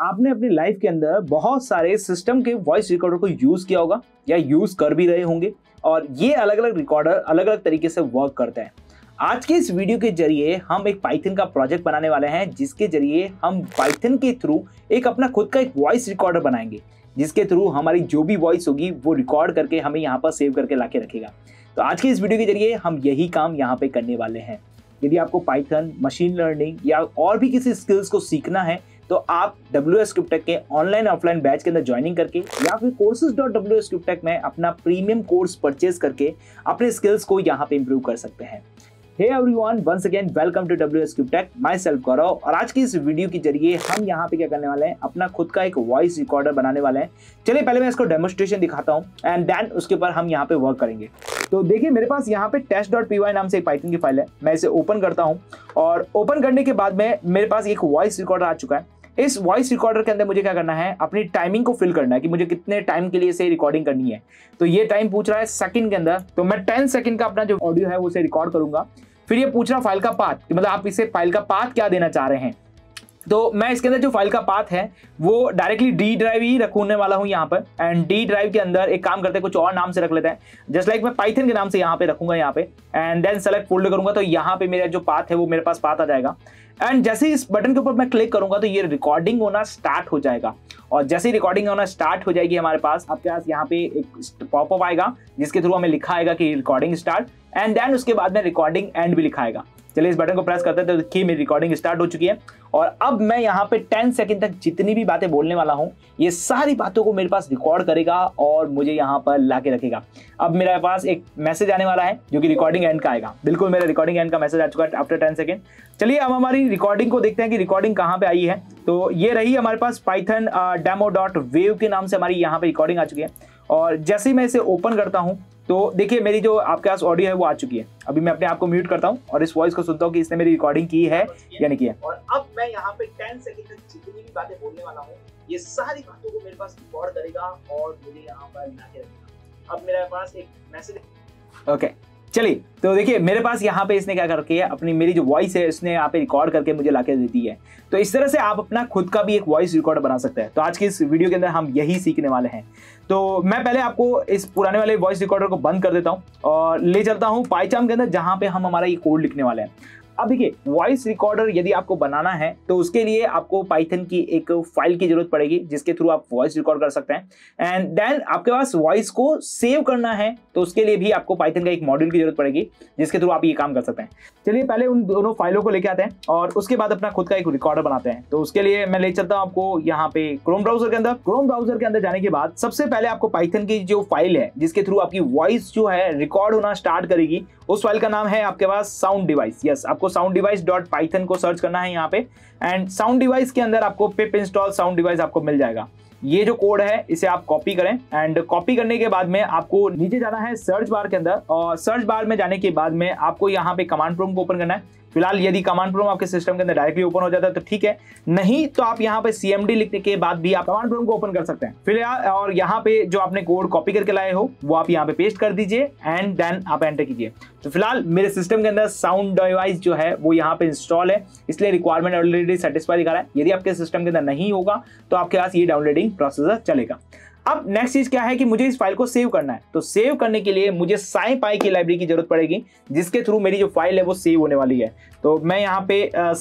आपने अपनी लाइफ के अंदर बहुत सारे सिस्टम के वॉइस रिकॉर्डर को यूज किया होगा या यूज कर भी रहे होंगे और ये अलग अलग रिकॉर्डर अलग अलग तरीके से वर्क करते हैं। आज के इस वीडियो के जरिए हम एक पाइथन का प्रोजेक्ट बनाने वाले हैं जिसके जरिए हम पाइथन के थ्रू एक अपना खुद का एक वॉइस रिकॉर्डर बनाएंगे जिसके थ्रू हमारी जो भी वॉइस होगी वो रिकॉर्ड करके हमें यहाँ पर सेव करके लाके रखेगा। तो आज के इस वीडियो के जरिए हम यही काम यहाँ पे करने वाले हैं। यदि आपको पाइथन, मशीन लर्निंग या और भी किसी स्किल्स को सीखना है तो आप WsCube Tech के ऑनलाइन ऑफलाइन बैच के अंदर ज्वाइनिंग करके या फिर courses.wscube Tech में अपना प्रीमियम कोर्स परचेज करके अपने स्किल्स को यहाँ पे इंप्रूव कर सकते हैं। Hey everyone, once again welcome to WsCube Tech, myself गौरव। और आज की इस वीडियो के जरिए हम यहाँ पे क्या करने वाले हैं, अपना खुद का एक वॉइस रिकॉर्डर बनाने वाले हैं। चलिए पहले मैं इसको डेमोन्स्ट्रेशन दिखाता हूँ एंड देन उसके ऊपर हम यहाँ पे वर्क करेंगे। तो देखिए मेरे पास यहाँ पे test.py नाम से एक पाइथन की फाइल है। मैं इसे ओपन करता हूँ और ओपन करने के बाद में मेरे पास एक वॉइस रिकॉर्डर आ चुका है। इस वॉइस रिकॉर्डर के अंदर मुझे क्या करना है, अपनी टाइमिंग को फिल करना है कि मुझे कितने टाइम के लिए इसे रिकॉर्डिंग करनी है। तो ये टाइम पूछ रहा है सेकंड के अंदर, तो मैं 10 सेकंड का अपना जो ऑडियो है उसे रिकॉर्ड करूंगा। फिर ये पूछ रहा फाइल का पाथ कि मतलब आप इसे फाइल का पाथ क्या देना चाह रहे हैं। तो मैं इसके अंदर जो फाइल का पाथ है वो डायरेक्टली डी ड्राइव ही रखने वाला हूं यहाँ पर। एंड डी ड्राइव के अंदर एक काम करते हैं, कुछ और नाम से रख लेते हैं। जस्ट लाइक मैं पाइथन के नाम से यहाँ पे रखूंगा यहाँ पे एंड देन सेलेक्ट फोल्डर करूंगा तो यहाँ पे मेरा जो पाथ है वो मेरे पास पाथ आ जाएगा। एंड जैसे ही इस बटन के ऊपर मैं क्लिक करूंगा तो ये रिकॉर्डिंग होना स्टार्ट हो जाएगा। और जैसे ही रिकॉर्डिंग होना स्टार्ट हो जाएगी हमारे पास आपके पास यहाँ पे एक पॉपअप आएगा जिसके थ्रू हमें लिखा आएगा कि रिकॉर्डिंग स्टार्ट एंड देन उसके बाद में रिकॉर्डिंग एंड भी लिखा आएगा। चलिए इस बटन को प्रेस करते हैं तो देखिए मेरी रिकॉर्डिंग स्टार्ट हो चुकी है। और अब मैं यहाँ पे 10 सेकंड तक जितनी भी बातें बोलने वाला हूँ ये सारी बातों को मेरे पास रिकॉर्ड करेगा और मुझे यहाँ पर लाके रखेगा। अब मेरे पास एक मैसेज आने वाला है जो कि रिकॉर्डिंग एंड का आएगा। बिल्कुल मेरा रिकॉर्डिंग एंड का मैसेज आ चुका है आफ्टर 10 सेकंड। चलिए अब हमारी रिकॉर्डिंग को देखते हैं कि रिकॉर्डिंग कहाँ पे आई है। तो ये रही हमारे पास पाइथन demo.wave के नाम से हमारी यहाँ पे रिकॉर्डिंग आ चुकी है। और जैसे ही मैं इसे ओपन करता हूँ तो देखिए मेरी जो आपके पास ऑडियो है वो आ चुकी है। अभी मैं अपने आप को म्यूट करता हूँ और इस वॉइस को सुनता हूँ कि इसने मेरी रिकॉर्डिंग की है या नहीं की है। और अब मैं यहाँ पे 10 सेकंड तक जितनी भी बातें बोलने वाला हूँ ये सारी बातों को मेरे पास रिकॉर्ड करेगा और मुझे यहाँ पर लाके रखेगा। अब मेरे पास एक मैसेज ओके चलिए तो देखिए मेरे पास यहाँ पे इसने क्या करके अपनी मेरी जो वॉइस है इसने यहाँ पे रिकॉर्ड करके मुझे लाके देती है। तो इस तरह से आप अपना खुद का भी एक वॉइस रिकॉर्ड बना सकते हैं। तो आज की इस वीडियो के अंदर हम यही सीखने वाले हैं। तो मैं पहले आपको इस पुराने वाले वॉइस रिकॉर्डर को बंद कर देता हूँ और ले चलता हूँ पाइथन के अंदर जहाँ पे हम हमारा ये कोड लिखने वाले हैं। अब देखिए वॉइस रिकॉर्डर यदि आपको बनाना है तो उसके लिए आपको पाइथन की एक फाइल की जरूरत पड़ेगी जिसके थ्रू आप वॉइस रिकॉर्ड कर सकते हैं। एंड देन आपके पास वॉइस को सेव करना है तो उसके लिए भी आपको पाइथन का एक मॉड्यूल की जरूरत पड़ेगी जिसके थ्रू आप ये काम कर सकते हैं। चलिए पहले उन दोनों फाइलों को लेके आते हैं और उसके बाद अपना खुद का एक रिकॉर्डर बनाते हैं। तो उसके लिए मैं ले चलता हूँ आपको यहाँ पे क्रोम ब्राउजर के अंदर। क्रोम ब्राउजर के अंदर जाने के बाद सबसे पहले आपको पाइथन की जो फाइल है जिसके थ्रू आपकी वॉइस जो है रिकॉर्ड होना स्टार्ट करेगी उस फाइल का नाम है आपके पास साउंड डिवाइस। यस, आपको साउंड डिवाइस .python को सर्च करना है यहाँ पे एंड साउंड डिवाइस के अंदर आपको पिप इंस्टॉल साउंड डिवाइस आपको मिल जाएगा। ये जो कोड है इसे आप कॉपी करें एंड कॉपी करने के बाद में आपको नीचे जाना है सर्च बार के अंदर और सर्च बार में जाने के बाद में आपको यहाँ पे कमांड प्रॉम्प्ट को ओपन करना है। फिलहाल यदि कमांड प्रॉम्प्ट आपके सिस्टम के अंदर डायरेक्टली ओपन हो जाता है तो ठीक है, नहीं तो आप यहाँ पे CMD लिखने के बाद भी आप कमांड प्रॉम्प्ट को ओपन कर सकते हैं। फिलहाल और यहाँ पे जो आपने कोड कॉपी करके लाए हो वो आप यहाँ पे पेस्ट कर दीजिए एंड देन आप एंटर कीजिए। तो फिलहाल मेरे सिस्टम के अंदर साउंड डिवाइस जो है वो यहाँ पे इंस्टॉल है इसलिए रिक्वायरमेंट ऑलरेडी सेटिस्फाई दिखा रहा है। यदि आपके सिस्टम के अंदर नहीं होगा तो आपके पास ये डाउनलोडिंग प्रोसेसर चलेगा। अब नेक्स्ट चीज क्या है कि मुझे इस फाइल को सेव करना है। तो सेव करने के लिए मुझे scipy की लाइब्रेरी की जरूरत पड़ेगी जिसके थ्रू मेरी जो फाइल है वो सेव होने वाली है। तो मैं यहाँ पे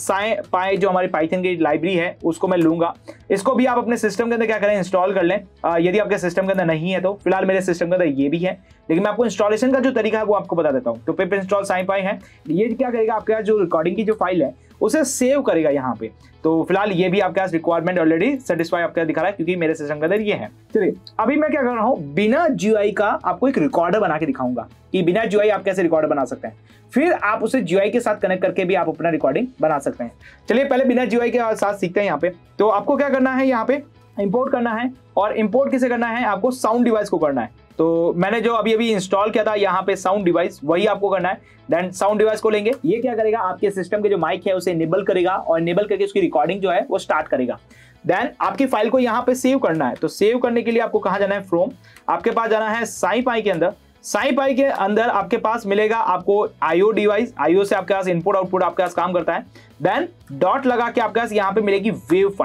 scipy जो हमारी पाइथन की लाइब्रेरी है उसको मैं लूंगा। इसको भी आप अपने सिस्टम के अंदर क्या करें, इंस्टॉल कर लें। यदि आपके सिस्टम के अंदर नहीं है तो फिलहाल मेरे सिस्टम के अंदर ये भी है लेकिन मैं आपको इंस्टॉलेशन का जो तरीका है वो आपको बता देता हूँ। तो पिप इंस्टॉल scipy है, ये क्या करेगा आपके जो रिकॉर्डिंग की जो फाइल है उसे सेव करेगा यहाँ पे। तो फिलहाल ये भी आपके पास रिक्वायरमेंट ऑलरेडी सेटिस्फाई आपका दिखा रहा है क्योंकि मेरे सिस्टम के अंदर ये है। चलिए अभी मैं क्या कर रहा हूँ, बिना GUI का आपको एक रिकॉर्डर बना के दिखाऊंगा कि बिना GUI आप कैसे रिकॉर्डर बना सकते हैं। फिर आप उसे GUI के साथ कनेक्ट करके भी आप अपना रिकॉर्डिंग बना सकते हैं। चलिए पहले बिना GUI के साथ सीखते हैं। यहाँ पे तो आपको क्या करना है, यहाँ पे इंपोर्ट करना है और इंपोर्ट किसे करना है, आपको साउंड डिवाइस को करना है। तो मैंने जो अभी इंस्टॉल किया था यहाँ पे साउंड डिवाइस वही आपको करना है। देन साउंड डिवाइस को लेंगे, ये क्या करेगा आपके सिस्टम के जो माइक है उसे इनेबल करेगा और इनेबल करके उसकी रिकॉर्डिंग जो है वो स्टार्ट करेगा। देन आपकी फाइल को यहाँ पे सेव करना है। तो सेव करने के लिए आपको कहाँ जाना है, फ्रॉम आपके पास जाना है scipy के अंदर। scipy के अंदर आपके पास मिलेगा आपको IO डिवाइस, IO से आपके पास इनपुट आउटपुट आपके पास काम करता है। देन डॉट लगा के आपके पास यहाँ पे मिलेगी वेव फाइल।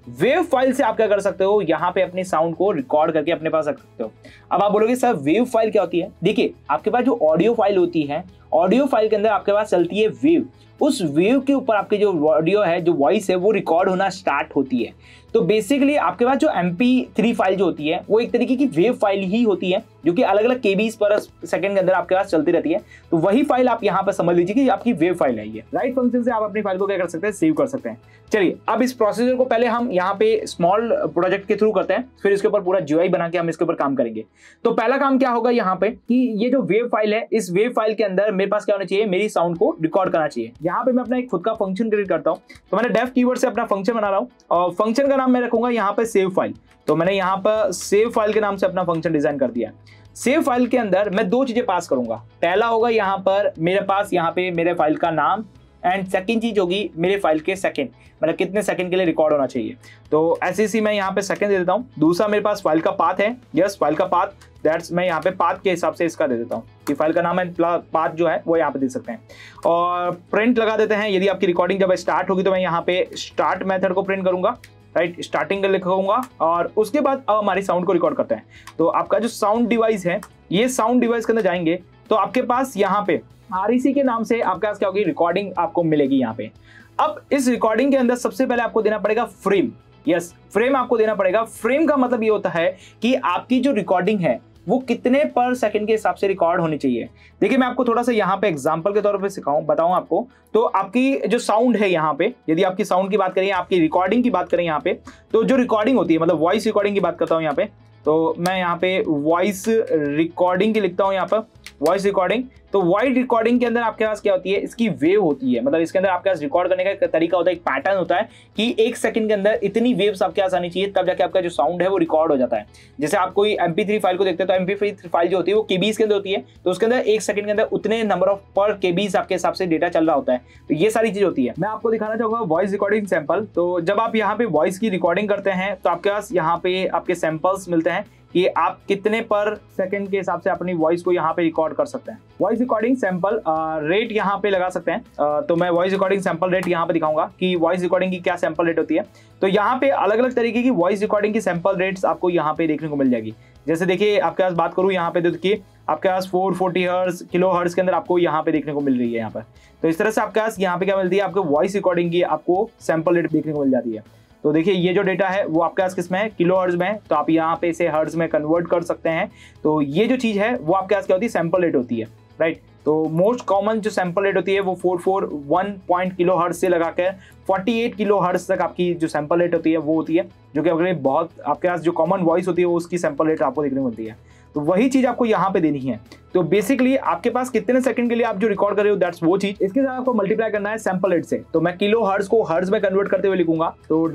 वेव फाइल से आप क्या कर सकते हो, यहाँ पे अपने साउंड को रिकॉर्ड करके अपने पास रख सकते हो। अब आप बोलोगे सर वेव फाइल क्या होती है? देखिए, आपके पास जो ऑडियो फाइल होती है, ऑडियो फाइल के अंदर आपके पास चलती है वेव। उस वेव के ऊपर आपकी जो ऑडियो है, जो वॉइस है, वो रिकॉर्ड होना स्टार्ट होती है। तो बेसिकली आपके पास जो MP3 फाइल जो होती है वो एक तरीके की वेव फाइल ही होती है, जो कि अलग अलग केबीज पर सेकंड के अंदर आपके पास चलती रहती है। तो वही फाइल आप यहाँ पर समझ लीजिए कि आपकी वेव फाइल है ये। राइट फंक्शन से आप अपनी फाइल को क्या कर सकते हैं, सेव कर सकते हैं। चलिए, अब इस प्रोसीजर को पहले हम यहाँ पे स्मॉल प्रोजेक्ट के थ्रू करते हैं, फिर इसके ऊपर पूरा GUI बना के हम इसके ऊपर काम करेंगे। तो पहला काम क्या होगा यहाँ पे कि ये जो वेव फाइल है, इस वेव फाइल के अंदर मेरे पास क्या होना चाहिए, मेरी साउंड को रिकॉर्ड करना चाहिए। यहाँ पे मैं अपना एक खुद का फंक्शन क्रिएट करता हूँ। तो मैंने डेफ कीवर्ड से अपना फंक्शन बना रहा हूँ और फंक्शन का नाम मैं रखूंगा यहाँ पे सेव फाइल। तो मैंने यहाँ पर सेव फाइल के नाम से अपना फंक्शन डिजाइन कर दिया। सेव फाइल के अंदर मैं दो चीजें पास करूंगा। पहला होगा यहाँ पर मेरे पास यहाँ पे मेरे फाइल का नाम, एंड सेकंड चीज होगी मेरे फाइल के सेकंड, मतलब कितने सेकंड के लिए रिकॉर्ड होना चाहिए। तो ऐसे मैं यहाँ पे सेकंड दे देता हूँ। दूसरा मेरे पास फाइल का पाथ है, यस फाइल का पाथ, दैट्स मैं यहाँ पे पाथ के हिसाब से इसका दे देता हूँ कि फाइल का नाम है, पाथ जो है वो यहाँ पे दे सकते हैं। और प्रिंट लगा देते हैं। यदि आपकी रिकॉर्डिंग जब स्टार्ट होगी तो मैं यहाँ पे स्टार्ट मेथड को प्रिंट करूंगा, राइट, स्टार्टिंग लिखूंगा और उसके बाद अब हमारी साउंड को रिकॉर्ड करते हैं। तो आपका जो साउंड डिवाइस है, ये साउंड डिवाइस के अंदर जाएंगे तो आपके पास यहाँ पे REC के नाम से आपके पास क्या होगी, रिकॉर्डिंग आपको मिलेगी यहाँ पे। अब इस रिकॉर्डिंग के अंदर सबसे पहले आपको देना पड़ेगा फ्रेम। यस, फ्रेम आपको देना पड़ेगा। फ्रेम का मतलब ये होता है कि आपकी जो रिकॉर्डिंग है वो कितने पर सेकंड के हिसाब से रिकॉर्ड होनी चाहिए। देखिए, मैं आपको थोड़ा सा यहाँ पे एग्जांपल के तौर पे बताऊं आपको। तो आपकी जो साउंड है यहाँ पे, यदि आपकी साउंड की बात करें, आपकी रिकॉर्डिंग की बात करें यहाँ पे, तो जो रिकॉर्डिंग होती है, मतलब वॉइस रिकॉर्डिंग की बात करता हूँ यहाँ पे। तो मैं यहाँ पे वॉइस रिकॉर्डिंग की लिखता हूँ यहाँ पर, वॉइस रिकॉर्डिंग। तो वॉइस रिकॉर्डिंग के अंदर आपके पास क्या होती है, इसकी वेव होती है। मतलब इसके अंदर आपके पास रिकॉर्ड करने का एक तरीका होता है, एक पैटर्न होता है कि एक सेकंड के अंदर इतनी वेव्स आपके पास आनी चाहिए, तब जाके आपका जो साउंड है वो रिकॉर्ड हो जाता है। जैसे आप कोई MP3 फाइल को देखते हैं तो MP3 फाइल जो होती है वो केबीज के अंदर होती है, तो उसके अंदर एक सेकंड के अंदर उतने नंबर ऑफ पर केबीज आपके हिसाब से डेटा चल रहा होता है। तो ये सारी चीज होती है। मैं आपको दिखाना चाहूंगा वॉइस रिकॉर्डिंग सैंपल। तो जब आप यहाँ पे वॉइस की रिकॉर्डिंग करते हैं तो आपके पास यहाँ पे आपके सैंपल्स मिलते हैं कि आप कितने पर सेकंड के हिसाब से अपनी वॉइस को यहाँ पे रिकॉर्ड कर सकते हैं। वॉइस रिकॉर्डिंग सैंपल रेट यहाँ पे लगा सकते हैं। तो मैं वॉइस रिकॉर्डिंग सैंपल रेट यहाँ पे दिखाऊंगा कि वॉइस रिकॉर्डिंग की क्या सैंपल रेट होती है। तो यहाँ पे अलग अलग तरीके की वॉइस रिकॉर्डिंग की सैंपल रेट्स आपको यहाँ पे देखने को मिल जाएगी। जैसे देखिए, आपके पास बात करूँ यहाँ पे, देखिए आपके पास 440 हर्ट्ज, किलो हर्ट्ज के अंदर आपको यहाँ पे देखने को मिल रही है यहाँ पर। तो इस तरह से आपके पास यहाँ पे क्या मिलती है, आपको वॉइस रिकॉर्डिंग की आपको सैंपल रेट देखने को मिल जाती है। तो देखिए, ये जो डेटा है वो आपके पास किसमें है, किलो हर्ट्ज में है। तो आप यहाँ पे इसे हर्ट्ज में कन्वर्ट कर सकते हैं। तो ये जो चीज है वो आपके पास क्या होती है, सैंपल रेट होती है, राइट। तो मोस्ट कॉमन जो सैंपल रेट होती है वो 441 पॉइंट किलो हर्ट्ज से लगाकर 48 किलो हर्ट्ज तक आपकी जो सैंपल रेट होती है वो होती है, जो कि अगर बहुत आपके पास जो कॉमन वॉइस होती है वो उसकी सैंपल रेट आपको देखने को मिलती है। तो वही चीज आपको यहाँ पे देनी है। तो बेसिकली आपके पास कितने सेकंड के लिए आप जो रिकॉर्ड कर रहे हो, दैट्स वो चीज। इसके साथ आपको मल्टीप्लाई करना है सैंपल रेट से। तो मैं किलो हर्ट्ज को हर्ट्ज में कन्वर्ट करते हुए लिखूंगा, तो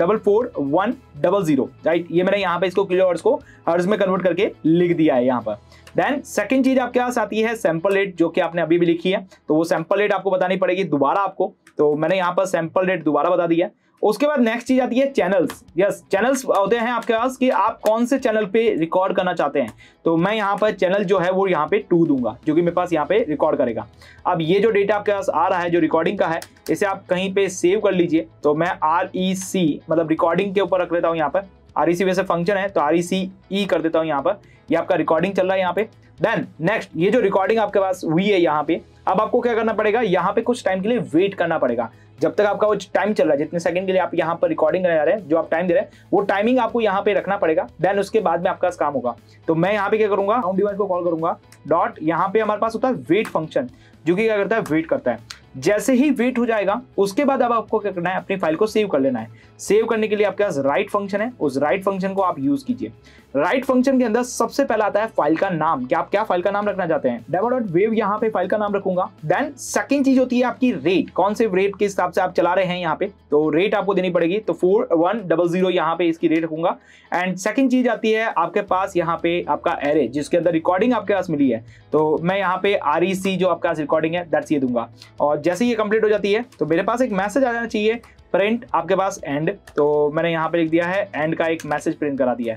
44100, राइट। ये मैंने यहाँ पे इसको किलो हर्ट्ज को हर्ट्ज में कन्वर्ट करके लिख दिया है यहाँ पर। देन सेकंड चीज आपके पास आती है सैंपल रेट, जो कि आपने अभी भी लिखी है। तो वो सैंपल रेट आपको बतानी पड़ेगी दोबारा आपको। तो मैंने यहाँ पर सैंपल रेट दोबारा बता दिया। उसके बाद नेक्स्ट चीज आती है चैनल्स। यस, चैनल्स होते हैं आपके पास कि आप कौन से चैनल पे रिकॉर्ड करना चाहते हैं। तो मैं यहाँ पर चैनल जो है वो यहाँ पे 2 दूंगा, जो कि मेरे पास यहाँ पे रिकॉर्ड करेगा। अब ये जो डेटा आपके पास आ रहा है जो रिकॉर्डिंग का है, इसे आप कहीं पे सेव कर लीजिए। तो मैं REC मतलब रिकॉर्डिंग के ऊपर रख लेता हूँ यहाँ पर। REC वैसे फंक्शन है तो RECE कर देता हूँ यहाँ पर। ये आपका रिकॉर्डिंग चल रहा है यहाँ पे। देन नेक्स्ट, ये जो रिकॉर्डिंग आपके पास हुई है यहाँ पे, अब आपको क्या करना पड़ेगा, यहाँ पे कुछ टाइम के लिए वेट करना पड़ेगा। जब तक आपका वो टाइम चल रहा है, जितने सेकंड के लिए आप यहाँ पर रिकॉर्डिंग करने जा रहे हैं, जो आप टाइम दे रहे हैं, वो टाइमिंग आपको यहाँ पे रखना पड़ेगा। देन उसके बाद में आपका काम होगा। तो मैं यहाँ पे क्या करूंगा, साउंड डिवाइस को कॉल करूंगा डॉट, यहाँ पे हमारे पास होता है वेट फंक्शन, जो कि क्या करता है, वेट करता है। जैसे ही वेट हो जाएगा उसके बाद अब आपको क्या करना है, अपनी फाइल को सेव कर लेना है। सेव करने के लिए आपके पास राइट फंक्शन है, उस राइट फंक्शन को आप यूज कीजिए। राइट फंक्शन के अंदर सबसे पहला आता है फाइल का नाम, कि आप क्या फाइल का नाम रखना चाहते हैं। demo.wave यहाँ पे फाइल का नाम रखूंगा। देन सेकंड चीज होती है आपकी रेट, कौन से रेट के हिसाब से आप चला रहे हैं यहाँ पे, तो रेट आपको देनी पड़ेगी। तो 4100 यहाँ पे इसकी रेट रखूंगा। एंड सेकंड चीज आती है आपके पास यहाँ पे आपका एरे, जिसके अंदर रिकॉर्डिंग आपके पास मिली है। तो मैं यहाँ पे REC जो आपके पास रिकॉर्डिंग है दैट्स ये दूंगा। और जैसे ये कंप्लीट हो जाती है तो मेरे पास एक मैसेज आ जाना चाहिए, प्रिंट आपके पास एंड। तो मैंने यहाँ पे लिख दिया है एंड का एक मैसेज प्रिंट करा दिया है।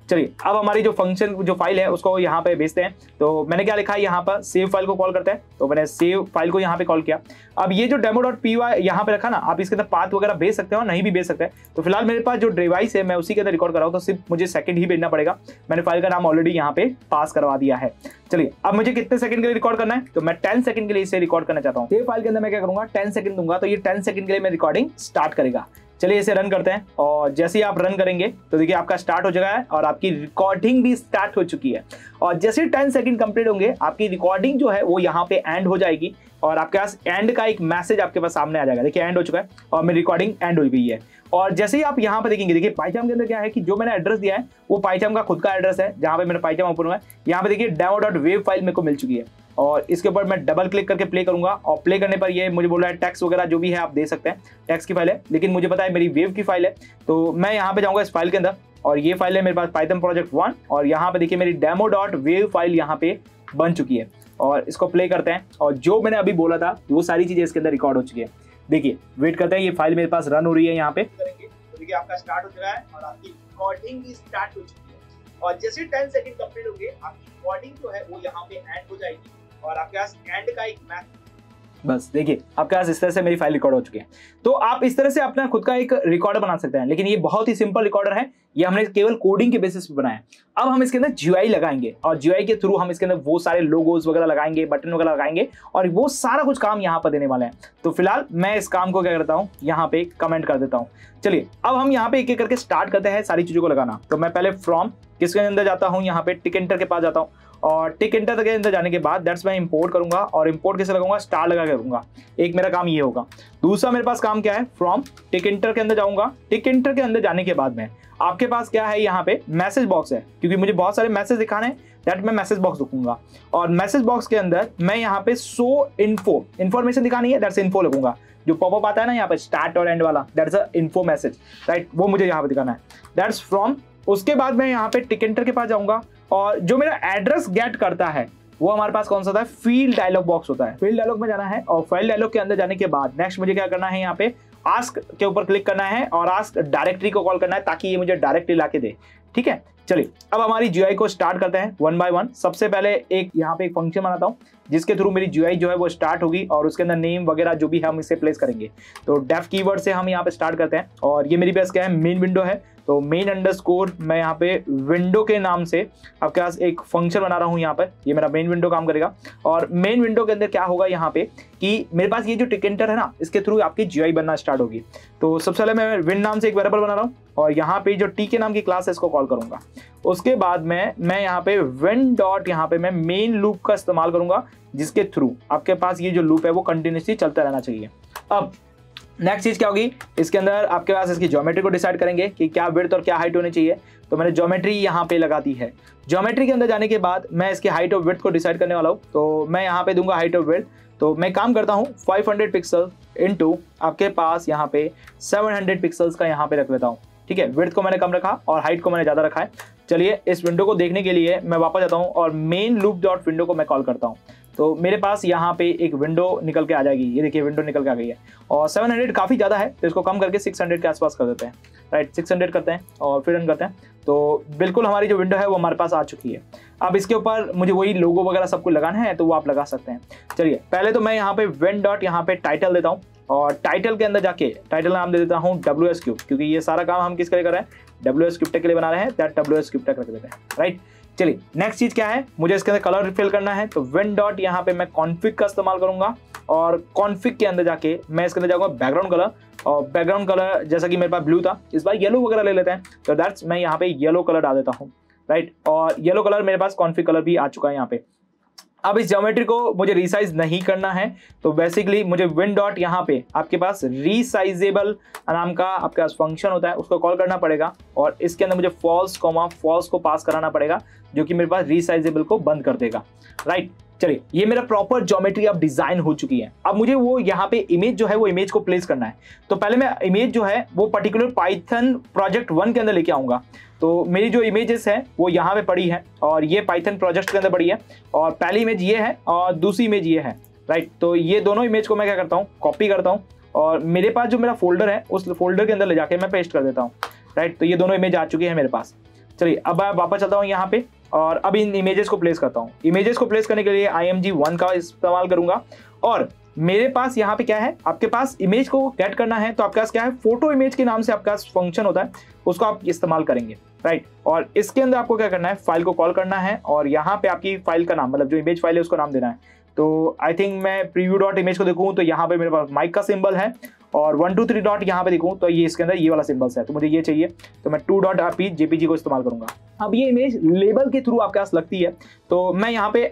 चलिए अब हमारी जो फंक्शन जो फाइल है उसको यहाँ पे भेजते हैं। तो मैंने क्या लिखा है यहाँ पर, सेव फाइल को कॉल करते हैं। तो मैंने सेव फाइल को यहाँ पे कॉल किया। अब ये जो demo.py यहाँ पे रखा ना, आप इसके अंदर पाथ वगैरह भेज सकते हो, नहीं भी भेज सकते हैं। तो फिलहाल मेरे पास जो डिवाइस है मैं उसी के अंदर रिकॉर्ड कर रहा हूँ, तो सिर्फ मुझे सेकंड ही भेजना पड़ेगा। मैंने फाइल का नाम ऑलरेडी यहाँ पे पास करवा दिया है। चलिए अब मुझे कितने सेकंड के लिए रिकॉर्ड करना है, तो मैं 10 सेकंड के लिए इसे रिकॉर्ड करना चाहता हूँ। सेव फाइल के अंदर मैं क्या करूंगा, 10 सेकंड दूंगा, तो ये 10 सेकंड के लिए मैं रिकॉर्डिंग स्टार्ट करेगा। चलिए इसे रन करते हैं, और जैसे ही आप रन करेंगे तो देखिए आपका स्टार्ट हो चुका है और आपकी रिकॉर्डिंग भी स्टार्ट हो चुकी है। और जैसे 10 सेकंड कंप्लीट होंगे आपकी रिकॉर्डिंग जो है वो यहाँ पे एंड हो जाएगी, और आपके पास एंड का एक मैसेज आपके पास सामने आ जाएगा। देखिए एंड हो चुका है और मेरी रिकॉर्डिंग एंड हो गई है। और जैसे ही आप यहाँ पे देखेंगे, देखिए पाइथन के अंदर क्या है कि जो मैंने एड्रेस दिया है वो पाइथन का खुद का एड्रेस है, जहाँ पे मेरा पाइथन ओपन हुआ है। यहाँ पे देखिए demo.wav फाइल मेरे को मिल चुकी है, और इसके ऊपर मैं डबल क्लिक करके प्ले करूंगा, और प्ले करने पर ये मुझे बोल रहा है टेक्स्ट वगैरह जो भी है आप दे सकते हैं, टेक्स्ट की फाइल है, लेकिन मुझे पता है मेरी वेव की फाइल है। तो मैं यहाँ पे जाऊंगा इस फाइल के अंदर, और ये फाइल है मेरे पास पाइथन प्रोजेक्ट 1, और यहाँ पे देखिए मेरी demo.wav फाइल यहाँ पे बन चुकी है। और इसको प्ले करते हैं, और जो मैंने अभी बोला था वो सारी चीजें इसके अंदर रिकॉर्ड हो चुकी है। देखिए वेट करते हैं, ये फाइल मेरे पास रन हो रही है यहाँ पे। तो देखिए आपका स्टार्ट हो चुका है और आपकी रिकॉर्डिंग भी स्टार्ट हो चुकी है। और जैसे 10 सेकंड कंप्लीट होंगे आपकी रिकॉर्डिंग जो है वो यहाँ पे एंड हो जाएगी, और आपके पास एंड का एक मैसेज, बस देखिए आपके पास इस तरह से मेरी फाइल रिकॉर्ड हो चुकी है। तो आप इस तरह से अपना खुद का एक रिकॉर्डर बना सकते हैं, लेकिन ये बहुत ही सिंपल रिकॉर्डर है, ये हमने केवल कोडिंग के बेसिस पे बनाया। अब हम इसके अंदर GUI लगाएंगे, और GUI के थ्रू हम इसके अंदर वो सारे लोगोस वगैरह लगाएंगे, बटन वगैरह लगाएंगे, और वो सारा कुछ काम यहाँ पर देने वाले हैं। तो फिलहाल मैं इस काम को क्या करता हूँ, यहाँ पे कमेंट कर देता हूँ। चलिए अब हम यहाँ पे एक एक करके स्टार्ट करते हैं सारी चीजों को लगाना। तो मैं पहले फ्रॉम किसके अंदर जाता हूँ, यहाँ पे टिक एंटर के पास जाता हूँ, और टिक एंटर के अंदर जाने के बाद दैट्स मैं इंपोर्ट करूंगा, और इंपोर्ट कैसे लगाऊंगा, स्टार लगा के करूंगा। एक मेरा काम ये होगा। दूसरा मेरे पास काम क्या है, फ्रॉम टिक एंटर के अंदर जाऊंगा। टिक एंटर के अंदर जाने के बाद में आपके पास क्या है, यहाँ पे मैसेज बॉक्स है, क्योंकि मुझे बहुत सारे मैसेज दिखाने हैं, दैट मैं मैसेज बॉक्स लिखूंगा। और मैसेज बॉक्स के अंदर मैं यहाँ पे सो इन्फॉर्मेशन दिखानी है, दैट्स इन्फो लिखूंगा। जो पॉपअप आता है ना यहाँ पे स्टार्ट और एंड वाला, that's a info message, right, वो मुझे यहाँ पे दिखाना है, दैट्स फ्रॉम। उसके बाद मैं यहाँ पे टिक एंटर के पास जाऊंगा, और जो मेरा एड्रेस गेट करता है वो हमारे पास कौन सा होता है, फील्ड डायलॉग बॉक्स होता है। फील्ड डायलॉग में जाना है, और फील्ड डायलॉग के अंदर जाने के बाद नेक्स्ट मुझे क्या करना है, यहाँ पे आस्क के ऊपर क्लिक करना है, और आस्क डायरेक्टरी को कॉल करना है, ताकि ये मुझे डायरेक्टली ला के दे। ठीक है, चलिए अब हमारी GUI को स्टार्ट करते हैं वन बाय वन। सबसे पहले एक यहाँ पे एक फंक्शन बनाता हूँ, जिसके थ्रू मेरी GUI जो है वो स्टार्ट होगी, और उसके अंदर नेम वगैरह जो भी हम इसे प्लेस करेंगे। तो डेफ कीवर्ड से हम यहाँ पे स्टार्ट करते हैं, और ये मेरी पास क्या है, मेन विंडो है। तो मेन अंडरस्कोर मैं यहाँ पे विंडो के नाम से आपके पास एक फंक्शन बना रहा हूँ यहाँ पर, ये मेरा मेन विंडो काम करेगा। और मेन विंडो के अंदर क्या होगा यहाँ पे कि मेरे पास ये जो टिक एंटर है ना, इसके थ्रू आपकी GUI बनना स्टार्ट होगी। तो सबसे पहले मैं विन नाम से एक वेरिएबल बना रहा हूँ, और यहाँ पे जो टी के नाम की क्लास है इसको कॉल करूंगा। उसके बाद मैं यहाँ पे विन डॉट यहाँ पे मैं मेन लूप का इस्तेमाल करूंगा, जिसके थ्रू आपके पास ये जो लूप है वो कंटिन्यूसली चलता रहना चाहिए। अब नेक्स्ट चीज क्या होगी, इसके अंदर आपके पास इसकी ज्योमेट्री को डिसाइड करेंगे कि क्या विड्थ और क्या हाइट होनी चाहिए। तो मैंने ज्योमेट्री यहाँ पे लगा दी है। ज्योमेट्री के अंदर जाने के बाद मैं इसकी हाइट और विड्थ को डिसाइड करने वाला हूँ। तो मैं यहाँ पे दूंगा हाइट और विड्थ। तो मैं काम करता हूँ 500 पिक्सल इंटू आपके पास यहाँ पे 700 पिक्सल्स का यहाँ पे रख लेता हूँ। ठीक है, विड्थ को मैंने कम रखा और हाइट को मैंने ज़्यादा रखा है। चलिए इस विंडो को देखने के लिए मैं वापस जाता हूँ, और मेन लूप डॉट विंडो को मैं कॉल करता हूँ। तो मेरे पास यहाँ पे एक विंडो निकल के आ जाएगी, ये देखिए विंडो निकल के आ गई है। और 700 काफ़ी ज़्यादा है, तो इसको कम करके 600 के आसपास कर देते हैं। राइट, 600 करते हैं और फिर रन करते हैं। तो बिल्कुल हमारी जो विंडो है वो हमारे पास आ चुकी है। अब इसके ऊपर मुझे वही लोगो वगैरह सब कुछ लगाना है, तो वो आप लगा सकते हैं। चलिए पहले तो मैं यहाँ पे विन डॉट यहाँ पे टाइटल देता हूँ, और टाइटल के अंदर जाके टाइटल नाम दे देता हूँ WsCube, क्योंकि ये सारा काम हम किसके लिए कर रहे हैं, WsCube Tech के लिए बना रहे हैं, दैट WsCube Tech रख देते हैं। राइट, चलिए नेक्स्ट चीज क्या है, मुझे इसके अंदर कलर फिल करना है। तो विन डॉट यहाँ पे मैं कॉन्फिग का इस्तेमाल करूंगा, और कॉन्फिग के अंदर जाके मैं इसके अंदर जाऊंगा बैकग्राउंड कलर, और बैकग्राउंड कलर जैसा कि मेरे पास ब्लू था, इस बार येलो वगैरह ले लेते हैं। तो दैट्स मैं यहाँ पे येलो कलर डाल देता हूँ। राइट, और येलो कलर मेरे पास कॉन्फिग कलर भी आ चुका है यहाँ पे। अब इस ज्योमेट्री को मुझे रीसाइज नहीं करना है, तो बेसिकली मुझे विन डॉट यहाँ पे आपके पास रीसाइजेबल नाम का आपके पास फंक्शन होता है, उसको कॉल करना पड़ेगा, और इसके अंदर मुझे फॉल्स को पास कराना पड़ेगा, जो कि मेरे पास रीसाइजेबल को बंद कर देगा। राइट, चलिए ये मेरा प्रॉपर ज्योमेट्री अब डिजाइन हो चुकी है। अब मुझे वो यहाँ पे इमेज जो है वो इमेज को प्लेस करना है। तो पहले मैं इमेज जो है वो पर्टिकुलर पाइथन प्रोजेक्ट 1 के अंदर लेके आऊंगा। तो मेरी जो इमेजेस है वो यहाँ पे पड़ी है, और ये पाइथन प्रोजेक्ट के अंदर पड़ी है, और पहली इमेज ये है और दूसरी इमेज ये है। राइट, तो ये दोनों इमेज को मैं क्या करता हूँ, कॉपी करता हूँ, और मेरे पास जो मेरा फोल्डर है उस फोल्डर के अंदर ले जाके मैं पेस्ट कर देता हूँ। राइट, तो ये दोनों इमेज आ चुकी है मेरे पास। चलिए अब मैं वापस चलता हूँ यहाँ पे और अब इन इमेजेस को प्लेस करता हूँ। इमेजेस को प्लेस करने के लिए img1 का इस्तेमाल करूंगा और मेरे पास यहाँ पे क्या है, आपके पास इमेज को गेट करना है तो आपके पास क्या है, फोटो इमेज के नाम से आपके पास फंक्शन होता है, उसको आप इस्तेमाल करेंगे, राइट। और इसके अंदर आपको क्या करना है, फाइल को कॉल करना है और यहाँ पे आपकी फाइल का नाम, मतलब जो इमेज फाइल है उसको नाम देना है। तो आई थिंक मैं प्रीव्यू डॉट इमेज को देखूँ तो यहाँ पे मेरे पास माइक का सिंबल है और 1 2 3 डॉट यहाँ पे देखूँ तो ये इसके अंदर ये वाला सिंबल्स है, तो मुझे ये चाहिए तो मैं 2.jpg को इस्तेमाल करूंगा। अब ये इमेज लेबल के थ्रू आपके पास लगती है तो मैं यहाँ पे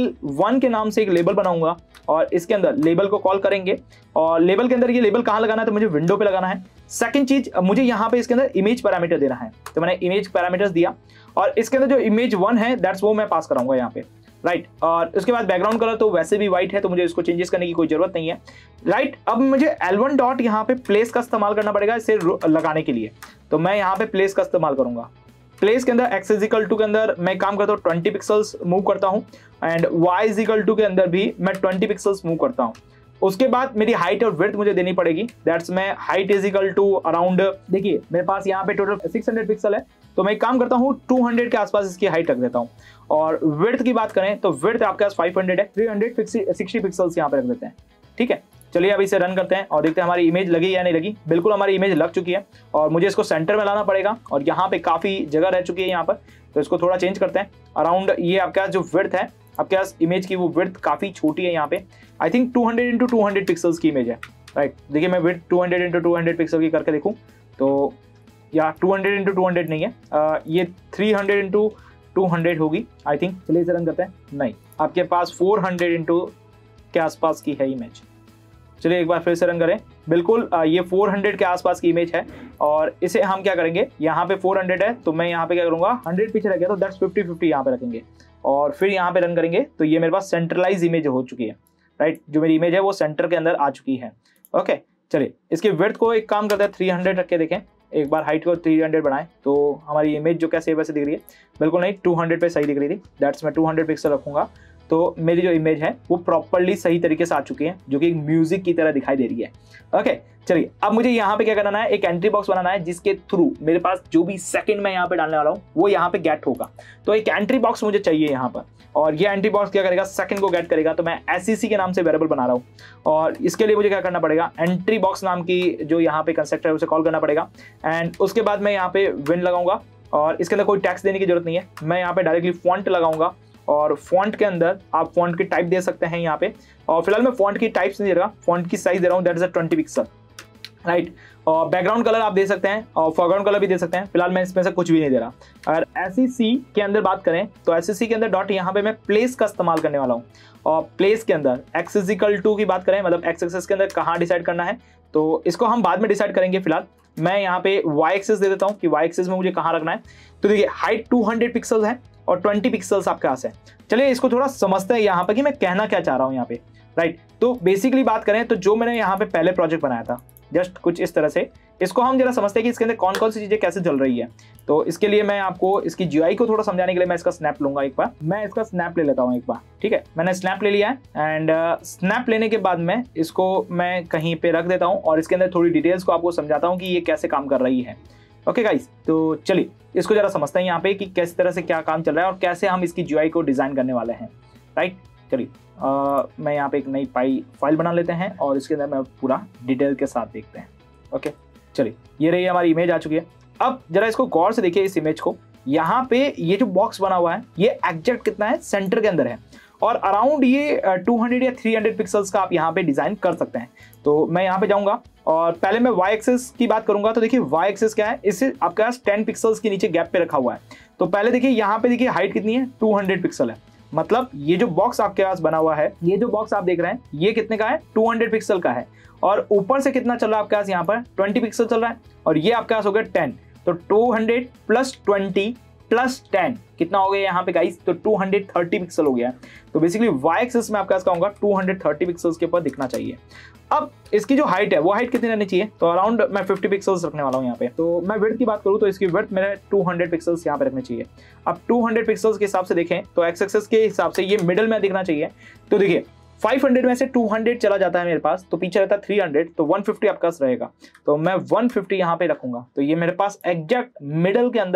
L1 के नाम से एक लेबल बनाऊंगा और इसके अंदर लेबल को कॉल करेंगे और लेबल के अंदर ये लेबल कहाँ लगाना है, तो मुझे विंडो पे लगाना है। सेकंड चीज, मुझे यहाँ पे इसके अंदर इमेज पैरामीटर देना है, तो मैंने इमेज पैरामीटर्स दिया और इसके अंदर जो इमेज 1 है दैट्स वो मैं पास कराऊंगा यहाँ पे, राइट। और उसके बाद बैकग्राउंड कलर तो वैसे भी व्हाइट है तो मुझे इसको चेंजेस करने की कोई जरूरत नहीं है, राइट। अब मुझे L1 डॉट यहाँ पे प्लेस का इस्तेमाल करना पड़ेगा इसे लगाने के लिए, तो मैं यहाँ पे प्लेस का इस्तेमाल करूंगा। प्लेस के अंदर x इजिकल टू के अंदर मैं काम करता हूँ 20 पिक्सल्स मूव करता हूँ एंड y इजिकल टू के अंदर भी मैं 20 पिक्सल्स मूव करता हूँ। उसके बाद मेरी हाइट और विड्थ मुझे देनी पड़ेगी, दैट्स मैं हाइट इजिकल टू अराउंड, देखिए मेरे पास यहाँ पे टोटल 600 पिक्सल है तो मैं काम करता हूँ 200 के आसपास इसकी हाइट रख देता हूँ। और विड्थ की बात करें तो विड्थ आपके पास 500 है, 360 पिक्सल्स यहाँ पे रख देते हैं, ठीक है। चलिए अब इसे रन करते हैं और देखते हैं हमारी इमेज लगी या नहीं लगी। बिल्कुल हमारी इमेज लग चुकी है और मुझे इसको सेंटर में लाना पड़ेगा और यहाँ पे काफ़ी जगह रह चुकी है यहाँ पर, तो इसको थोड़ा चेंज करते हैं। अराउंड ये आपके पास जो विड्थ है, आपके पास इमेज की वो विड्थ काफ़ी छोटी है यहाँ पे, आई थिंक 200 × 200 पिक्सल्स की इमेज है, राइट। देखिए मैं विड्थ 200 × 200 पिक्सल की करके देखूँ तो या 200 × 200 नहीं है, ये 300 × 200 होगी आई थिंक। चलिए इसे रन करते हैं। नहीं, आपके पास 400 × के आसपास की है इमेज। चलिए एक बार फिर से रन करें। बिल्कुल ये 400 के आसपास की इमेज है और इसे हम क्या करेंगे, यहाँ पे 400 है तो मैं यहाँ पे क्या करूँगा, 100 पीछे रह गया तो दैट्स 50-50 यहाँ पे रखेंगे और फिर यहाँ पे रन करेंगे तो ये मेरे पास सेंट्रलाइज इमेज हो चुकी है, राइट। जो मेरी इमेज है वो सेंटर के अंदर आ चुकी है, ओके। चलिए इसकी विड्थ को एक काम करते हैं 300 रख के देखें, एक बार हाइट को 300 बनाएं तो हमारी इमेज जो कैसे वैसे दिख रही है, बिल्कुल नहीं 200 पे सही दिख रही थी, दैट्स मैं 200 पिक्सल रखूंगा तो मेरी जो इमेज है वो प्रॉपर्ली सही तरीके से आ चुकी है, जो कि एक म्यूजिक की तरह दिखाई दे रही है, ओके। चलिए अब मुझे यहाँ पे क्या करना है, एक एंट्री बॉक्स बनाना है जिसके थ्रू मेरे पास जो भी सेकंड मैं यहाँ पे डालने वाला हूँ वो यहाँ पे गेट होगा। तो एक एंट्री बॉक्स मुझे चाहिए यहाँ पर और ये एंट्री बॉक्स क्या करेगा, सेकंड को गेट करेगा। तो मैं SEC के नाम से वेरिएबल बना रहा हूँ और इसके लिए मुझे क्या करना पड़ेगा, एंट्री बॉक्स नाम की जो यहाँ पे कंस्ट्रक्टर है उसे कॉल करना पड़ेगा एंड उसके बाद मैं यहाँ पे विन लगाऊंगा और इसके अंदर कोई टैक्स देने की जरूरत नहीं है। मैं यहाँ पे डायरेक्टली फॉन्ट लगाऊंगा और फॉन्ट के अंदर आप फॉन्ट की टाइप दे सकते हैं यहाँ पे, और फिलहाल मैं फॉन्ट की टाइप्स नहीं दे रहा, फॉन्ट की साइज दे रहा हूँ, दैट इज 20 पिक्सल, राइट। और बैकग्राउंड कलर आप दे सकते हैं और फोरग्राउंड कलर भी दे सकते हैं, फिलहाल मैं इसमें से कुछ भी नहीं दे रहा। अगर SEC के अंदर बात करें तो SEC के अंदर डॉट यहाँ पे मैं प्लेस का इस्तेमाल करने वाला हूँ और प्लेस के अंदर x इजिकल टू की बात करें, मतलब x एक्सिस के अंदर कहाँ डिसाइड करना है तो इसको हम बाद में डिसाइड करेंगे। फिलहाल मैं यहाँ पे y एक्सिस दे देता हूँ कि y एक्सिस में मुझे कहाँ रखना है। तो देखिए हाइट 200 पिक्सल्स है और 20 पिक्सल्स आपके पास है। चलिए इसको थोड़ा समझते हैं यहाँ पर कि मैं कहना क्या चाह रहा हूँ यहाँ पे, राइट। तो बेसिकली बात करें तो जो मैंने यहाँ पे पहले प्रोजेक्ट बनाया था जस्ट कुछ इस तरह से, इसको हम जरा समझते हैं कि इसके अंदर कौन कौन सी चीजें कैसे चल रही है। तो इसके लिए मैं आपको इसकी GUI को थोड़ा समझाने के लिए मैं इसका स्नैप लूंगा एक बार, मैं इसका स्नैप ले लेता हूँ एक बार, ठीक है। मैंने स्नैप ले लिया है एंड स्नैप लेने के बाद में इसको मैं कहीं पे रख देता हूँ और इसके अंदर थोड़ी डिटेल्स को आपको समझाता हूँ कि ये कैसे काम कर रही है, ओके गाइस। तो चलिए इसको जरा समझते हैं यहाँ पे कि किस तरह से क्या काम चल रहा है और कैसे हम इसकी GUI को डिजाइन करने वाले हैं, राइट। चलिए मैं यहाँ पे एक नई फाइल बना लेते हैं और इसके अंदर मैं पूरा डिटेल के साथ देखते हैं, ओके। चलिए ये रही हमारी इमेज आ चुकी है। अब जरा इसको गौर से देखिए इस इमेज को, यहाँ पे ये जो बॉक्स बना हुआ है ये एग्जैक्ट कितना है, सेंटर के अंदर है और अराउंड ये 200 या 300 पिक्सल्स का आप यहाँ पे डिजाइन कर सकते हैं। तो मैं यहाँ पे जाऊंगा और पहले मैं y एक्सिस की बात करूंगा। तो देखिए y एक्सिस क्या है, इससे आपके पास 10 पिक्सल्स के नीचे गैप पे रखा हुआ है। तो पहले देखिए यहाँ पे देखिए हाइट कितनी है, 200 पिक्सल है, मतलब ये जो बॉक्स आपके पास बना हुआ है, ये जो बॉक्स आप देख रहे हैं ये कितने का है, 200 पिक्सल का है और ऊपर से कितना चल रहा है आपके पास यहाँ पर 20 पिक्सल चल रहा है और ये आपके पास हो गया 10। तो 200 + 20 + 10 कितना हो गया यहाँ पे गाइस, तो 230 पिक्सल हो गया। तो बेसिकली y एक्सिस में आपके पास कहूँगा 230 पिक्सल्स के ऊपर दिखना चाहिए। अब इसकी जो हाइट है वो हाइट कितनी रहनी चाहिए, तो अराउंड मैं 50 पिक्सल्स रखने वाला हूँ यहाँ पे। तो मैं विड्थ की बात करूँ तो इसकी विड्थ मेरे 200 पिक्सल्स यहाँ पे रखने चाहिए। अब 200 पिक्सल्स के हिसाब से देखें तो x एक्सिस के हिसाब से ये मिडिल में दिखना चाहिए। तो देखिए 500 में से 200 चला जाता है मेरे पास, तो पीछे रहता है 300, तो 150 आपके पास रहेगा। तो मैं 150 यहाँ पे रखूंगा, तो ये मेरे पास एग्जैक्ट मिडल के अंदर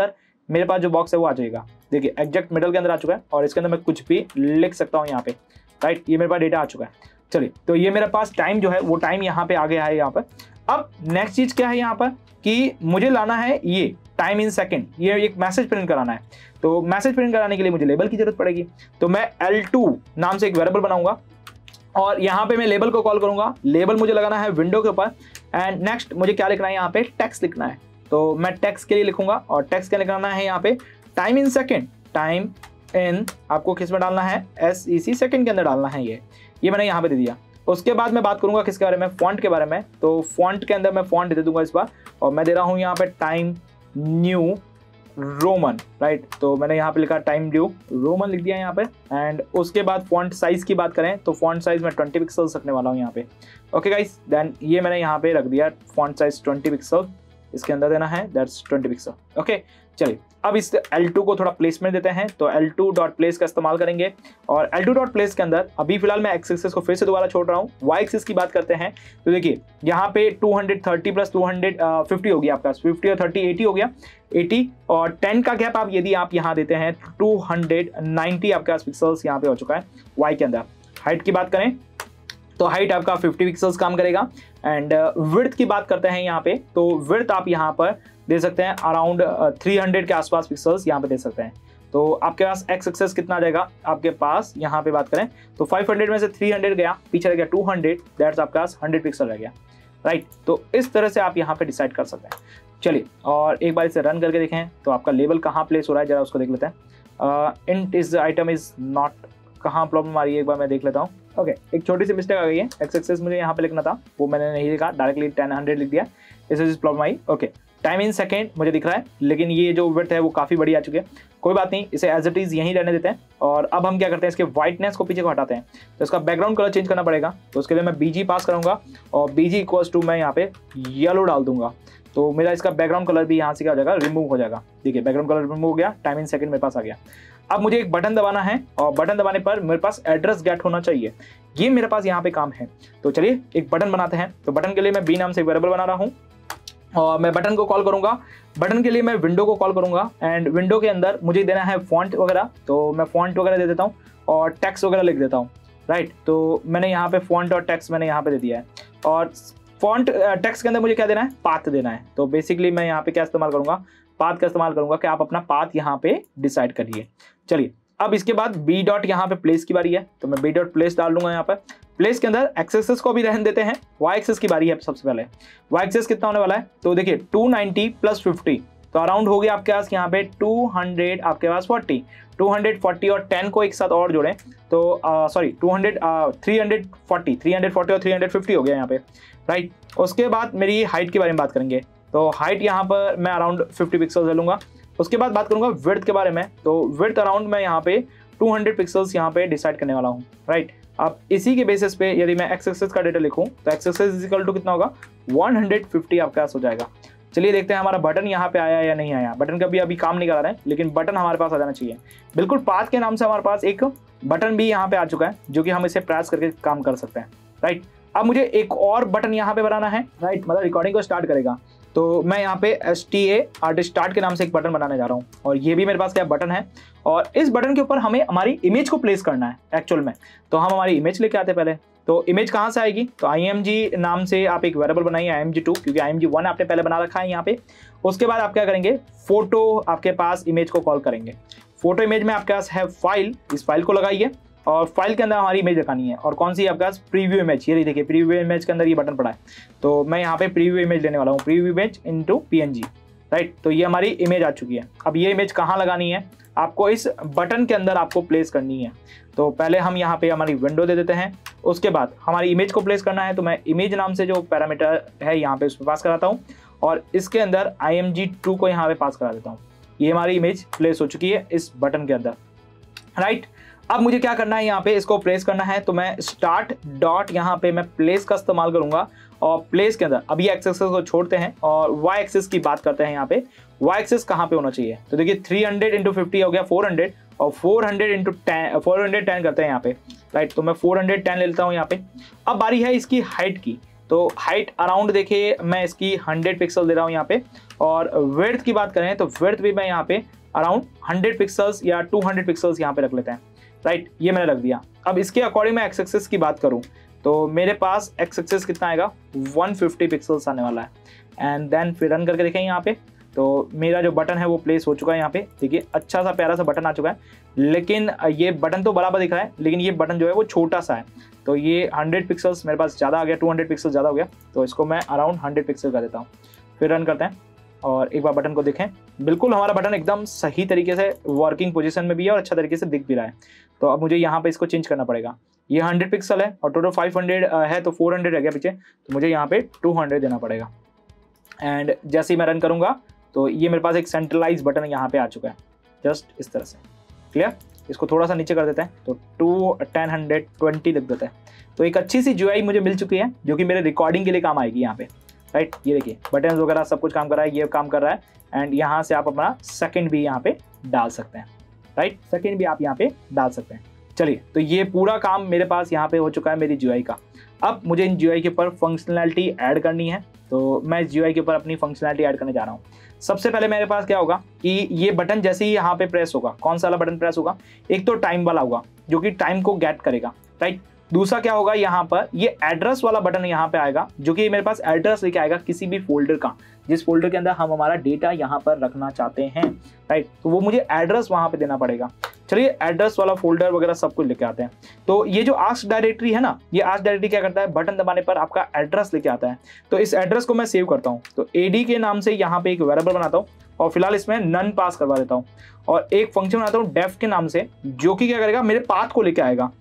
मेरे पास जो बॉक्स है वो आ जाएगा। देखिए एग्जैक्ट मिडल के अंदर आ चुका है और इसके अंदर मैं कुछ भी लिख सकता हूँ यहाँ पे, राइट। ये मेरे पास डेटा आ चुका है। चलिए, तो ये मेरे पास टाइम जो है वो टाइम यहाँ पे आ गया है यहाँ पर। अब नेक्स्ट चीज क्या है यहाँ पर कि मुझे लाना है ये टाइम इन सेकंड, ये एक मैसेज प्रिंट कराना है। तो मैसेज प्रिंट कराने के लिए मुझे लेबल की जरूरत पड़ेगी। तो मैं L2 नाम से एक वेरिएबल बनाऊंगा और यहाँ पे मैं लेबल को कॉल करूंगा। लेबल मुझे लगाना है विंडो के ऊपर एंड नेक्स्ट मुझे क्या लिखना है यहाँ पे, टेक्स्ट लिखना है। तो मैं टेक्स्ट के लिए लिखूंगा और टेक्स्ट क्या लिखना है यहाँ पे, time in second. Time in आपको किस में डालना है, SEC सेकंड के अंदर डालना है। ये मैंने यहाँ पे दे दिया। उसके बाद मैं बात करूंगा किसके बारे में, फॉन्ट के बारे में। तो फॉन्ट के अंदर मैं फॉन्ट दे दूंगा इस बार और मैं दे रहा हूँ यहाँ पे टाइम न्यू रोमन, राइट। तो मैंने यहाँ पे लिखा टाइम न्यू रोमन लिख दिया यहाँ पे। एंड उसके बाद फॉन्ट साइज की बात करें तो फॉन्ट साइज मैं 20 पिक्सल्स रखने वाला हूँ यहाँ पे। ओके गाइस, देन ये मैंने यहाँ पे रख दिया फॉन्ट साइज 20 पिक्सल, इसके अंदर देना है दैट्स 20 पिक्सल। ओके, चलिए अब इस L2 को थोड़ा प्लेसमेंट देते हैं। तो L2 डॉट प्लेस का इस्तेमाल करेंगे और L2 डॉट प्लेस के अंदर अभी फिलहाल मैं एक्स एक्सिस को फिर से दोबारा छोड़ रहा हूँ। वाई एक्सिस की बात करते हैं तो देखिए यहाँ पे 230 प्लस 250 हो गया आपका, 50 और 30 80 हो गया, 80 और 10 का गैप आप यदि आप यहाँ देते हैं 290 आपके पास पिक्सल्स यहाँ पे हो चुका है वाई के अंदर। हाइट की बात करें तो हाइट आपका 50 पिक्सल्स काम करेगा। एंड विड्थ की बात करते हैं यहाँ पे, तो विड्थ आप यहाँ पर दे सकते हैं अराउंड 300 के आसपास पिक्सल्स यहाँ पे दे सकते हैं। तो आपके पास एक्स एक्सेस कितना आ जाएगा आपके पास, यहाँ पे बात करें तो 500 में से 300 गया, पीछे रह गया 200, दैट्स आपके पास 100 पिक्सल रह गया, राइट। तो इस तरह से आप यहाँ पे डिसाइड कर सकते हैं। चलिए और एक बार इसे रन करके देखें तो आपका लेबल कहाँ प्लेस हो रहा है जरा उसको देख लेते हैं। Int is item is not, कहाँ प्रॉब्लम आ रही है एक बार मैं देख लेता हूँ। ओके, एक छोटी सी मिस्टेक आ गई है, एक्स एक्सेस मुझे यहाँ पे लिखना था वो मैंने नहीं लिखा, डायरेक्टली 10 लिख दिया, इस प्रॉब्लम आई। ओके, टाइम इन सेकेंड मुझे दिख रहा है लेकिन ये जो विड्थ है वो काफ़ी बड़ी आ चुकी है, कोई बात नहीं, इसे एज इट इज़ यहीं रहने देते हैं। और अब हम क्या करते हैं, इसके वाइटनेस को पीछे को हटाते हैं। तो इसका बैकग्राउंड कलर चेंज करना पड़ेगा, तो उसके लिए मैं BG पास करूँगा और BG इक्वल्स टू मैं यहाँ पे येलो डाल दूंगा। तो मेरा इसका बैकग्राउंड कलर भी यहाँ से क्या हो जाएगा, रिमूव हो जाएगा। देखिए बैकग्राउंड कलर रिमूव हो गया, टाइम इन सेकंड मेरे पास आ गया। अब मुझे एक बटन दबाना है और बटन दबाने पर मेरे पास एड्रेस गेट होना चाहिए, ये मेरे पास यहाँ पे काम है। तो चलिए एक बटन बनाते हैं। तो बटन के लिए मैं B नाम से एक वेरिएबल बना रहा हूँ और मैं बटन को कॉल करूंगा। बटन के लिए मैं विंडो को कॉल करूंगा एंड विंडो के अंदर मुझे देना है फॉन्ट वगैरह, तो मैं फॉन्ट वगैरह दे देता हूँ और टेक्स्ट वगैरह लिख देता हूँ, राइट। तो मैंने यहाँ पे फॉन्ट और टेक्स्ट मैंने यहाँ पे दे दिया है और फॉन्ट टेक्स्ट के अंदर मुझे क्या देना है, पाथ देना है। तो बेसिकली मैं यहाँ पे क्या इस्तेमाल करूंगा, पाथ का इस्तेमाल करूंगा कि आप अपना पाथ यहाँ पे डिसाइड करिए। चलिए अब इसके बाद B डॉट यहाँ पे प्लेस की बारी है, तो मैं B डॉट प्लेस डाल दूंगा यहाँ पर। प्लेस के अंदर एक्स एक्सेस को भी रहने देते हैं, वाई एक्सेस की बारी है सबसे पहले। वाई एक्सेस कितना होने वाला है, तो देखिए 290 प्लस 50 तो अराउंड हो गया आपके पास यहाँ पे 200 आपके पास 40, 240 और 10 को एक साथ और जोड़ें तो सॉरी 340 और 350 हो गया यहाँ पे, राइट। उसके बाद मेरी हाइट के बारे में बात करेंगे, तो हाइट यहाँ पर मैं अराउंड 50 पिक्सल्स ले लूँगा। उसके बाद बात करूँगा विड्थ के बारे में, तो विड्थ अराउंड मैं यहाँ पे 200 पिक्सल्स यहाँ पे डिसाइड करने वाला हूँ, राइट। अब इसी के बेसिस पे यदि मैं एक्स एक्सेस का डेटा लिखूं तो x axis is equal to कितना होगा, 150 आपके पास हो जाएगा। चलिए देखते हैं हमारा बटन यहाँ पे आया या नहीं आया। बटन का भी अभी काम नहीं करा रहे हैं लेकिन बटन हमारे पास आ जाना चाहिए। बिल्कुल पाथ के नाम से हमारे पास एक बटन भी यहाँ पे आ चुका है जो कि हम इसे प्रेस करके काम कर सकते हैं, राइट। अब मुझे एक और बटन यहाँ पे बनाना है, राइट, मतलब रिकॉर्डिंग को स्टार्ट करेगा। तो मैं यहाँ पे STA स्टार्ट के नाम से एक बटन बनाने जा रहा हूँ और ये भी मेरे पास क्या बटन है और इस बटन के ऊपर हमें हमारी इमेज को प्लेस करना है एक्चुअल में। तो हम हमारी इमेज लेके आते हैं पहले। तो इमेज कहाँ से आएगी, तो IMG नाम से आप एक वेरिएबल बनाइए IMG2, क्योंकि IMG1 आपने पहले बना रखा है यहाँ पे। उसके बाद आप क्या करेंगे, फोटो आपके पास इमेज को कॉल करेंगे। फोटो इमेज में आपके पास है फाइल, इस फाइल को लगाइए और फाइल के अंदर हमारी इमेज रखानी है। और कौन सी आपके पास, प्रीव्यू इमेज। ये देखिए प्रीव्यू इमेज के अंदर ये बटन पड़ा है, तो मैं यहाँ पे प्रीव्यू इमेज लेने वाला हूँ, preview image into PNG, right. तो ये हमारी इमेज आ चुकी है। अब ये इमेज कहाँ लगानी है, आपको इस बटन के अंदर आपको प्लेस करनी है। तो पहले हम यहाँ पे हमारी विंडो दे देते हैं, उसके बाद हमारी इमेज को प्लेस करना है। तो मैं इमेज नाम से जो पैरामीटर है यहाँ पे उसमें पास कराता हूँ और इसके अंदर IMG2 को यहाँ पे पास करा देता हूँ। ये हमारी इमेज प्लेस हो चुकी है इस बटन के अंदर, राइट। अब मुझे क्या करना है, यहाँ पे इसको प्लेस करना है। तो मैं स्टार्ट डॉट यहाँ पे मैं प्लेस का इस्तेमाल करूंगा और प्लेस के अंदर अभी एक्स एक्सेस को छोड़ते हैं और वाई एक्सेस की बात करते हैं। यहाँ पे वाई एक्सेस कहाँ पे होना चाहिए, तो देखिए 300 इंटू 50 हो गया 400 और 400 इंटू 410 करते हैं यहाँ पे, राइट। तो मैं 410 ले लेता हूँ यहाँ पे। अब बारी है इसकी हाइट की, तो हाइट अराउंड देखिए मैं इसकी 100 पिक्सल दे रहा हूँ यहाँ पे। और विड्थ की बात करें तो विड्थ भी मैं यहाँ पे अराउंड 100 पिक्सल्स या 200 पिक्सल्स यहाँ पे रख लेते हैं, राइट। ये मैंने रख दिया। अब इसके अकॉर्डिंग मैं एक्स एक्सिस की बात करूँ तो मेरे पास एक्स एक्सिस कितना आएगा, 150 पिक्सल्स आने वाला है। एंड देन फिर रन करके देखें यहाँ पे, तो मेरा जो बटन है वो प्लेस हो चुका है यहाँ पे। देखिए अच्छा सा प्यारा सा बटन आ चुका है, लेकिन ये बटन तो बराबर दिख रहा है, लेकिन ये बटन जो है वो छोटा सा है। तो ये 100 पिक्सल्स मेरे पास ज़्यादा आ गया, 200 पिक्सल ज़्यादा हो गया, तो इसको मैं अराउंड 100 पिक्सल कर देता हूँ। फिर रन करते हैं और एक बार बटन को देखें, बिल्कुल हमारा बटन एकदम सही तरीके से वर्किंग पोजीशन में भी है और अच्छा तरीके से दिख भी रहा है। तो अब मुझे यहाँ पे इसको चेंज करना पड़ेगा। ये 100 पिक्सल है और टोटल 500 है, तो 400 रह गया पीछे, तो मुझे यहाँ पे 200 देना पड़ेगा। एंड जैसे ही मैं रन करूँगा तो ये मेरे पास एक सेंट्रलाइज बटन यहाँ पे आ चुका है, जस्ट इस तरह से। क्लियर? इसको थोड़ा सा नीचे कर देते हैं, तो 1020 लिख देते हैं। तो एक अच्छी सी यूआई मुझे मिल चुकी है जो कि मेरे रिकॉर्डिंग के लिए काम आएगी यहाँ पे, राइट। ये देखिए बटन वगैरह सब कुछ काम कर रहा है, ये काम कर रहा है। एंड यहाँ से आप अपना सेकंड भी यहाँ पे डाल सकते हैं, राइट। सेकंड भी आप यहाँ पे डाल सकते हैं। चलिए, तो ये पूरा काम मेरे पास यहाँ पे हो चुका है मेरी जीयूआई का। अब मुझे इन जीयूआई के ऊपर फंक्शनैलिटी ऐड करनी है, तो मैं इस जीयूआई के ऊपर अपनी फंक्शनैलिटी ऐड करने जा रहा हूँ। सबसे पहले मेरे पास क्या होगा कि ये बटन जैसे ही यहाँ पे प्रेस होगा, कौन सा वाला बटन प्रेस होगा, एक तो टाइम वाला होगा जो कि टाइम को गेट करेगा, राइट। दूसरा क्या होगा, यहाँ पर ये एड्रेस वाला बटन यहाँ पे आएगा जो कि मेरे पास एड्रेस लेके आएगा किसी भी फोल्डर का, जिस फोल्डर के अंदर हम हमारा डेटा यहाँ पर रखना चाहते हैं, राइट। तो वो मुझे एड्रेस वहाँ पे देना पड़ेगा। चलिए एड्रेस वाला फोल्डर वगैरह सब कुछ लेके आते हैं। तो ये जो आस्क डायरेक्टरी है ना, ये आस्क डायरेक्टरी क्या करता है, बटन दबाने पर आपका एड्रेस लेके आता है। तो इस एड्रेस को मैं सेव करता हूँ, तो एडी के नाम से यहाँ पे एक वेरिएबल बनाता हूँ और फिलहाल इसमें नन पास करवा देता हूँ और एक फंक्शन बनाता हूँ डेफ के नाम से, जो कि क्या करेगा, मेरे पाथ को लेके आएगा।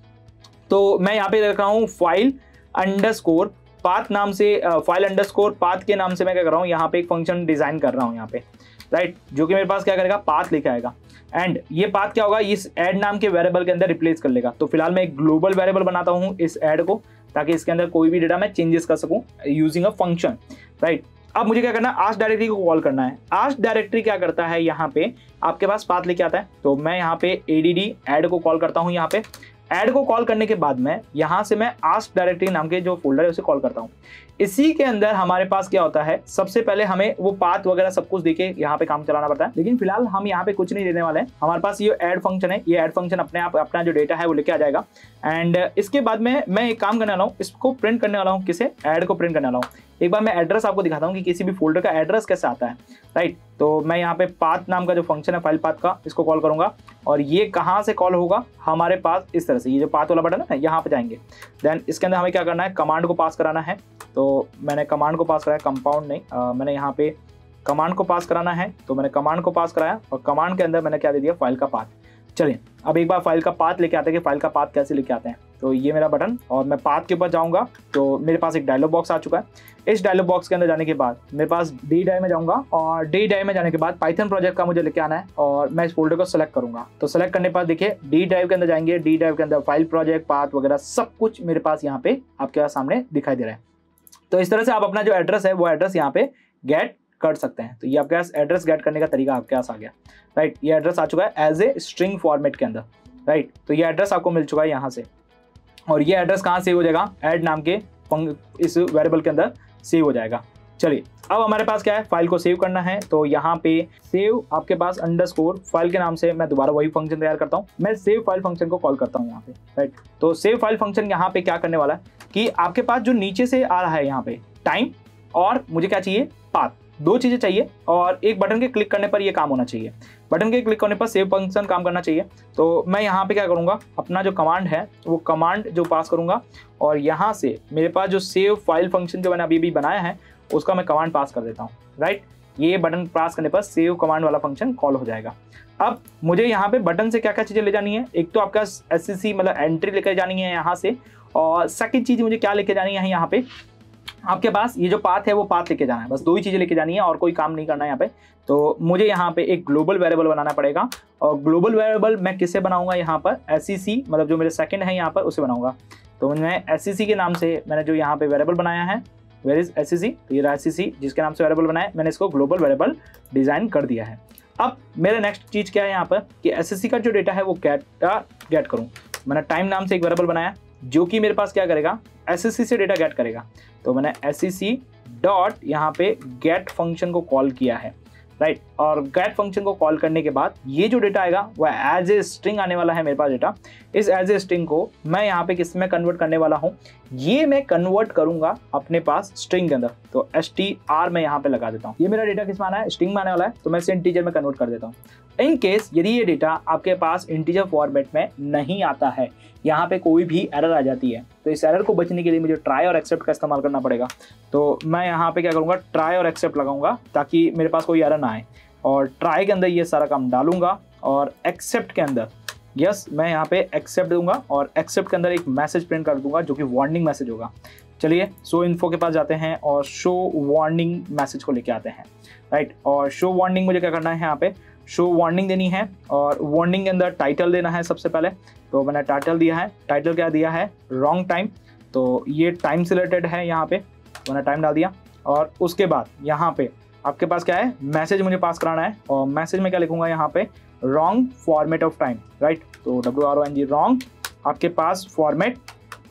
तो मैं यहाँ पे रख रहा हूँ फाइल अंडरस्कोर पाथ नाम से, फाइल अंडरस्कोर पाथ के नाम से मैं क्या कर रहा हूँ, यहाँ पे एक फंक्शन डिजाइन कर रहा हूँ यहाँ पे, राइट, जो कि मेरे पास क्या करेगा, पाथ लेके आएगा। एंड ये पाथ क्या होगा, इस ऐड नाम के वेरिएबल के अंदर रिप्लेस कर लेगा। तो फिलहाल मैं एक ग्लोबल वेरिएबल बनाता हूँ इस ऐड को, ताकि इसके अंदर कोई भी डेटा मैं चेंजेस कर सकूँ यूजिंग अ फंक्शन, राइट। अब मुझे क्या करना है, आस्क डायरेक्टरी को कॉल करना है। आस्क डायरेक्टरी क्या करता है, यहाँ पे आपके पास पाथ लेके आता है। तो मैं यहाँ पे एडीडी ऐड को कॉल करता हूँ। यहाँ पे ऐड को कॉल करने के बाद में यहाँ से मैं आस्क डायरेक्टरी नाम के जो फोल्डर है उसे कॉल करता हूँ। इसी के अंदर हमारे पास क्या होता है, सबसे पहले हमें वो पाथ वगैरह सब कुछ देके यहाँ पे काम चलाना पड़ता है, लेकिन फिलहाल हम यहाँ पे कुछ नहीं देने वाले हैं। हमारे पास ये ऐड फंक्शन है, ये ऐड फंक्शन अपने आप अपना जो डेटा है वो लेके आ जाएगा। एंड इसके बाद में मैं एक काम करने वाला हूँ, इसको प्रिंट करने वाला हूँ, किसे, ऐड को प्रिंट करने वाला हूँ। एक बार मैं एड्रेस आपको दिखाता हूँ कि किसी भी फोल्डर का एड्रेस कैसे आता है, राइट। तो मैं यहाँ पे पाथ नाम का जो फंक्शन है फाइल पाथ का, इसको कॉल करूंगा और ये कहाँ से कॉल होगा, हमारे पास इस तरह से, ये जो पाथ वाला बटन है ना, यहाँ पे जाएंगे। देन इसके अंदर हमें क्या करना है, कमांड को पास कराना है। तो मैंने कमांड को पास कराया, कंपाउंड नहीं, मैंने यहाँ पे कमांड को पास कराना है। तो मैंने कमांड को पास कराया और कमांड के अंदर मैंने क्या दे दिया, फाइल का पाथ। चलिए अब एक बार फाइल का पाथ लेके आते हैं कि फाइल का पाथ कैसे लेके आते हैं। तो ये मेरा बटन और मैं पाथ के ऊपर जाऊंगा तो मेरे पास एक डायलॉग बॉक्स आ चुका है। इस डायलॉग बॉक्स के अंदर जाने के बाद मेरे पास डी ड्राइव में जाऊंगा और डी ड्राइव में जाने के बाद पाइथन प्रोजेक्ट का मुझे लेके आना है और मैं इस फोल्डर को सेलेक्ट करूंगा। तो सेलेक्ट करने पर देखिए डी ड्राइव के अंदर जाएंगे, डी ड्राइव के अंदर फाइल प्रोजेक्ट पाथ वगैरह सब कुछ मेरे पास यहाँ पे आपके सामने दिखाई दे रहा है। तो इस तरह से आप अपना जो एड्रेस है वो एड्रेस यहाँ पे गेट कर सकते हैं। तो ये आपके पास एड्रेस गेट करने का तरीका आपके पास आ गया, राइट। ये एड्रेस आ चुका है एज ए स्ट्रिंग फॉर्मेट के अंदर, राइट। तो ये एड्रेस आपको मिल चुका है यहाँ से और ये एड्रेस कहाँ सेव हो जाएगा, ऐड नाम के इस वेरिएबल के अंदर सेव हो जाएगा। चलिए अब हमारे पास क्या है, फाइल को सेव करना है। तो यहाँ पे सेव आपके पास अंडरस्कोर फाइल के नाम से मैं दोबारा वही फंक्शन तैयार करता हूँ। मैं सेव फाइल फंक्शन को कॉल करता हूँ यहाँ पे, राइट। तो सेव फाइल फंक्शन यहाँ पे क्या करने वाला है कि आपके पास जो नीचे से आ रहा है यहाँ पे टाइम और मुझे क्या चाहिए, पाथ, दो चीजें चाहिए और एक बटन के क्लिक करने पर ये काम होना चाहिए। बटन के क्लिक करने पर सेव फंक्शन काम करना चाहिए। तो मैं यहाँ पे क्या करूँगा, अपना जो कमांड है वो कमांड जो पास करूँगा और यहाँ से मेरे पास जो सेव फाइल फंक्शन जो मैंने अभी बनाया है उसका मैं कमांड पास कर देता हूँ, राइट। ये बटन पास करने पर सेव कमांड वाला फंक्शन कॉल हो जाएगा। अब मुझे यहाँ पे बटन से क्या क्या चीज़ें ले जानी है, एक तो आपका SCC मतलब एंट्री लेकर जानी है यहाँ से, और सेकंड चीज़ मुझे क्या लेके जानी है, यहाँ पे आपके पास ये जो पाथ है वो पाथ लेके जाना है। बस दो ही चीज़ें लेके जानी है और कोई काम नहीं करना है यहाँ पे। तो मुझे यहाँ पे एक ग्लोबल वेरिएबल बनाना पड़ेगा और ग्लोबल वेरिएबल मैं किससे बनाऊंगा, यहाँ पर SCC मतलब जो मेरे सेकंड है यहाँ पर उसे बनाऊंगा। तो मैं SCC के नाम से मैंने जो यहाँ पे वेरिएबल बनाया है, वेयर इज SCC, तो ये SCC जिसके नाम से वेरिएबल बनाया, मैंने इसको ग्लोबल वेरिएबल डिजाइन कर दिया है। अब मेरा नेक्स्ट चीज़ क्या है यहाँ पर कि SCC का जो डेटा है वो गेट करूँ। मैंने टाइम नाम से एक वेरिएबल बनाया जो कि मेरे पास क्या करेगा, SCC से डेटा गेट करेगा। तो मैंने SCC डॉट यहाँ पे गेट फंक्शन को कॉल किया है। राइट। और गेट फंक्शन को कॉल करने के बाद ये जो डेटा आएगा वो एज ए स्ट्रिंग आने वाला है मेरे पास डेटा। इस एज ए स्ट्रिंग को मैं यहाँ पे किस में कन्वर्ट करने वाला हूँ, ये मैं कन्वर्ट करूंगा अपने पास स्ट्रिंग के अंदर। तो str मैं यहाँ पे लगा देता हूँ। ये मेरा डेटा किस में आना है, स्ट्रिंग में आने वाला है, तो मैं इसे इंटीजर में कन्वर्ट कर देता हूँ। इन केस यदि ये डेटा आपके पास इंटीजर फॉर्मेट में नहीं आता है, यहाँ पे कोई भी एरर आ जाती है, तो इस एरर को बचने के लिए मुझे ट्राई और एक्सेप्ट का इस्तेमाल करना पड़ेगा। तो मैं यहाँ पे क्या करूँगा, ट्राई और एक्सेप्ट लगाऊंगा ताकि मेरे पास कोई एरर ना आए। और ट्राई के अंदर ये सारा काम डालूंगा और एक्सेप्ट के अंदर यस मैं यहाँ पे एक्सेप्ट दूंगा और एक्सेप्ट के अंदर एक मैसेज प्रिंट कर दूंगा जो कि वार्निंग मैसेज होगा। चलिए शो इन्फो के पास जाते हैं और शो वार्निंग मैसेज को लेके आते हैं, राइट। और शो वार्निंग मुझे क्या करना है, यहाँ पे शो वार्निंग देनी है और वार्निंग के अंदर टाइटल देना है सबसे पहले। तो मैंने टाइटल दिया है, टाइटल क्या दिया है, रॉन्ग टाइम। तो ये टाइम से रिलेटेड है, यहाँ पे तो मैंने टाइम डाल दिया। और उसके बाद यहाँ पे आपके पास क्या है, मैसेज मुझे पास कराना है और मैसेज में क्या लिखूंगा यहाँ पे, wrong format of time, right. तो WRONG रॉन्ग आपके पास format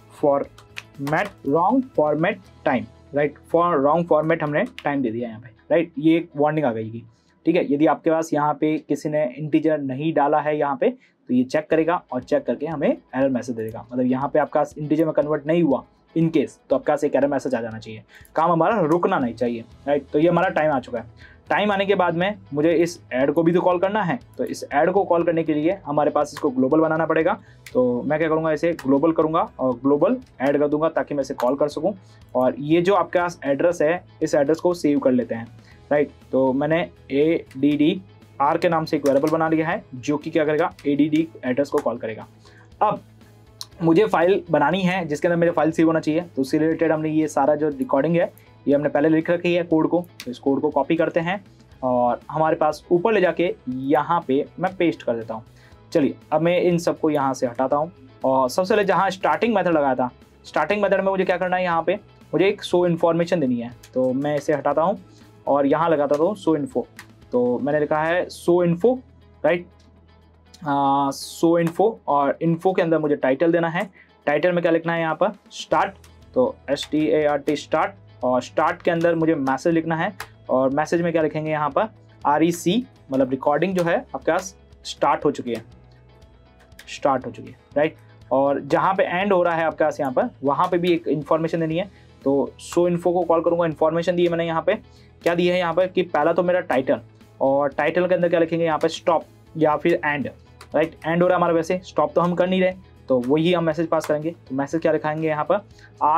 wrong format time, right. For wrong format हमने टाइम दे दिया यहाँ पे, राइट। ये एक वार्निंग आ गई, ठीक है। यदि आपके पास यहाँ पे किसी ने इंटीजर नहीं डाला है यहाँ पे, तो ये चेक करेगा और चेक करके हमें एरर मैसेज दे देगा। मतलब यहाँ पे आपका इंटीजर में कन्वर्ट नहीं हुआ इन केस, तो आपके पास एक एरर मैसेज आ जाना चाहिए, काम हमारा रुकना नहीं चाहिए, राइट। तो ये हमारा टाइम आ चुका है। टाइम आने के बाद में मुझे इस ऐड को भी तो कॉल करना है, तो इस ऐड को कॉल करने के लिए हमारे पास इसको ग्लोबल बनाना पड़ेगा। तो मैं क्या करूँगा, इसे ग्लोबल करूँगा और ग्लोबल ऐड कर दूंगा ताकि मैं इसे कॉल कर सकूँ। और ये जो आपके पास एड्रेस है, इस एड्रेस को सेव कर लेते हैं, राइट। तो मैंने ADDR के नाम से एक वेरिएबल बना लिया है जो कि क्या करेगा, ADD एड्रेस को कॉल करेगा। अब मुझे फाइल बनानी है जिसके अंदर मेरे फाइल सेव होना चाहिए, तो उससे रिलेटेड हमने ये सारा जो रिकॉर्डिंग है ये हमने पहले लिख रखी है कोड को। तो इस कोड को कॉपी करते हैं और हमारे पास ऊपर ले जाके यहाँ पे मैं पेस्ट कर देता हूँ। चलिए अब मैं इन सबको यहाँ से हटाता हूँ और सबसे पहले जहाँ स्टार्टिंग मेथड लगाया था, स्टार्टिंग मेथड में मुझे क्या करना है, यहाँ पे मुझे एक शो इन्फॉर्मेशन देनी है। तो मैं इसे हटाता हूँ और यहाँ लगाता हूँ शो इन्फो। तो मैंने लिखा है show info, right, show info. और इन्फो के अंदर मुझे टाइटल देना है। टाइटल में क्या लिखना है यहाँ पर, स्टार्ट। तो START स्टार्ट। और स्टार्ट के अंदर मुझे मैसेज लिखना है और मैसेज में क्या लिखेंगे यहाँ पर, REC, मतलब रिकॉर्डिंग जो है आपके पास स्टार्ट हो चुकी है, राइट। और जहाँ पे एंड हो रहा है आपके पास यहाँ पर, वहाँ पे भी एक इन्फॉर्मेशन देनी है। तो शो इन्फो को कॉल करूँगा, इन्फॉर्मेशन दी है मैंने यहाँ पे, क्या दी है यहाँ पर कि पहला तो मेरा टाइटल, और टाइटल के अंदर क्या लिखेंगे यहाँ पर, स्टॉप या फिर एंड, राइट। एंड हो रहा है हमारा, वैसे स्टॉप तो हम कर नहीं रहे, तो वही हम मैसेज पास करेंगे। तो मैसेज क्या लिखाएंगे यहाँ पर,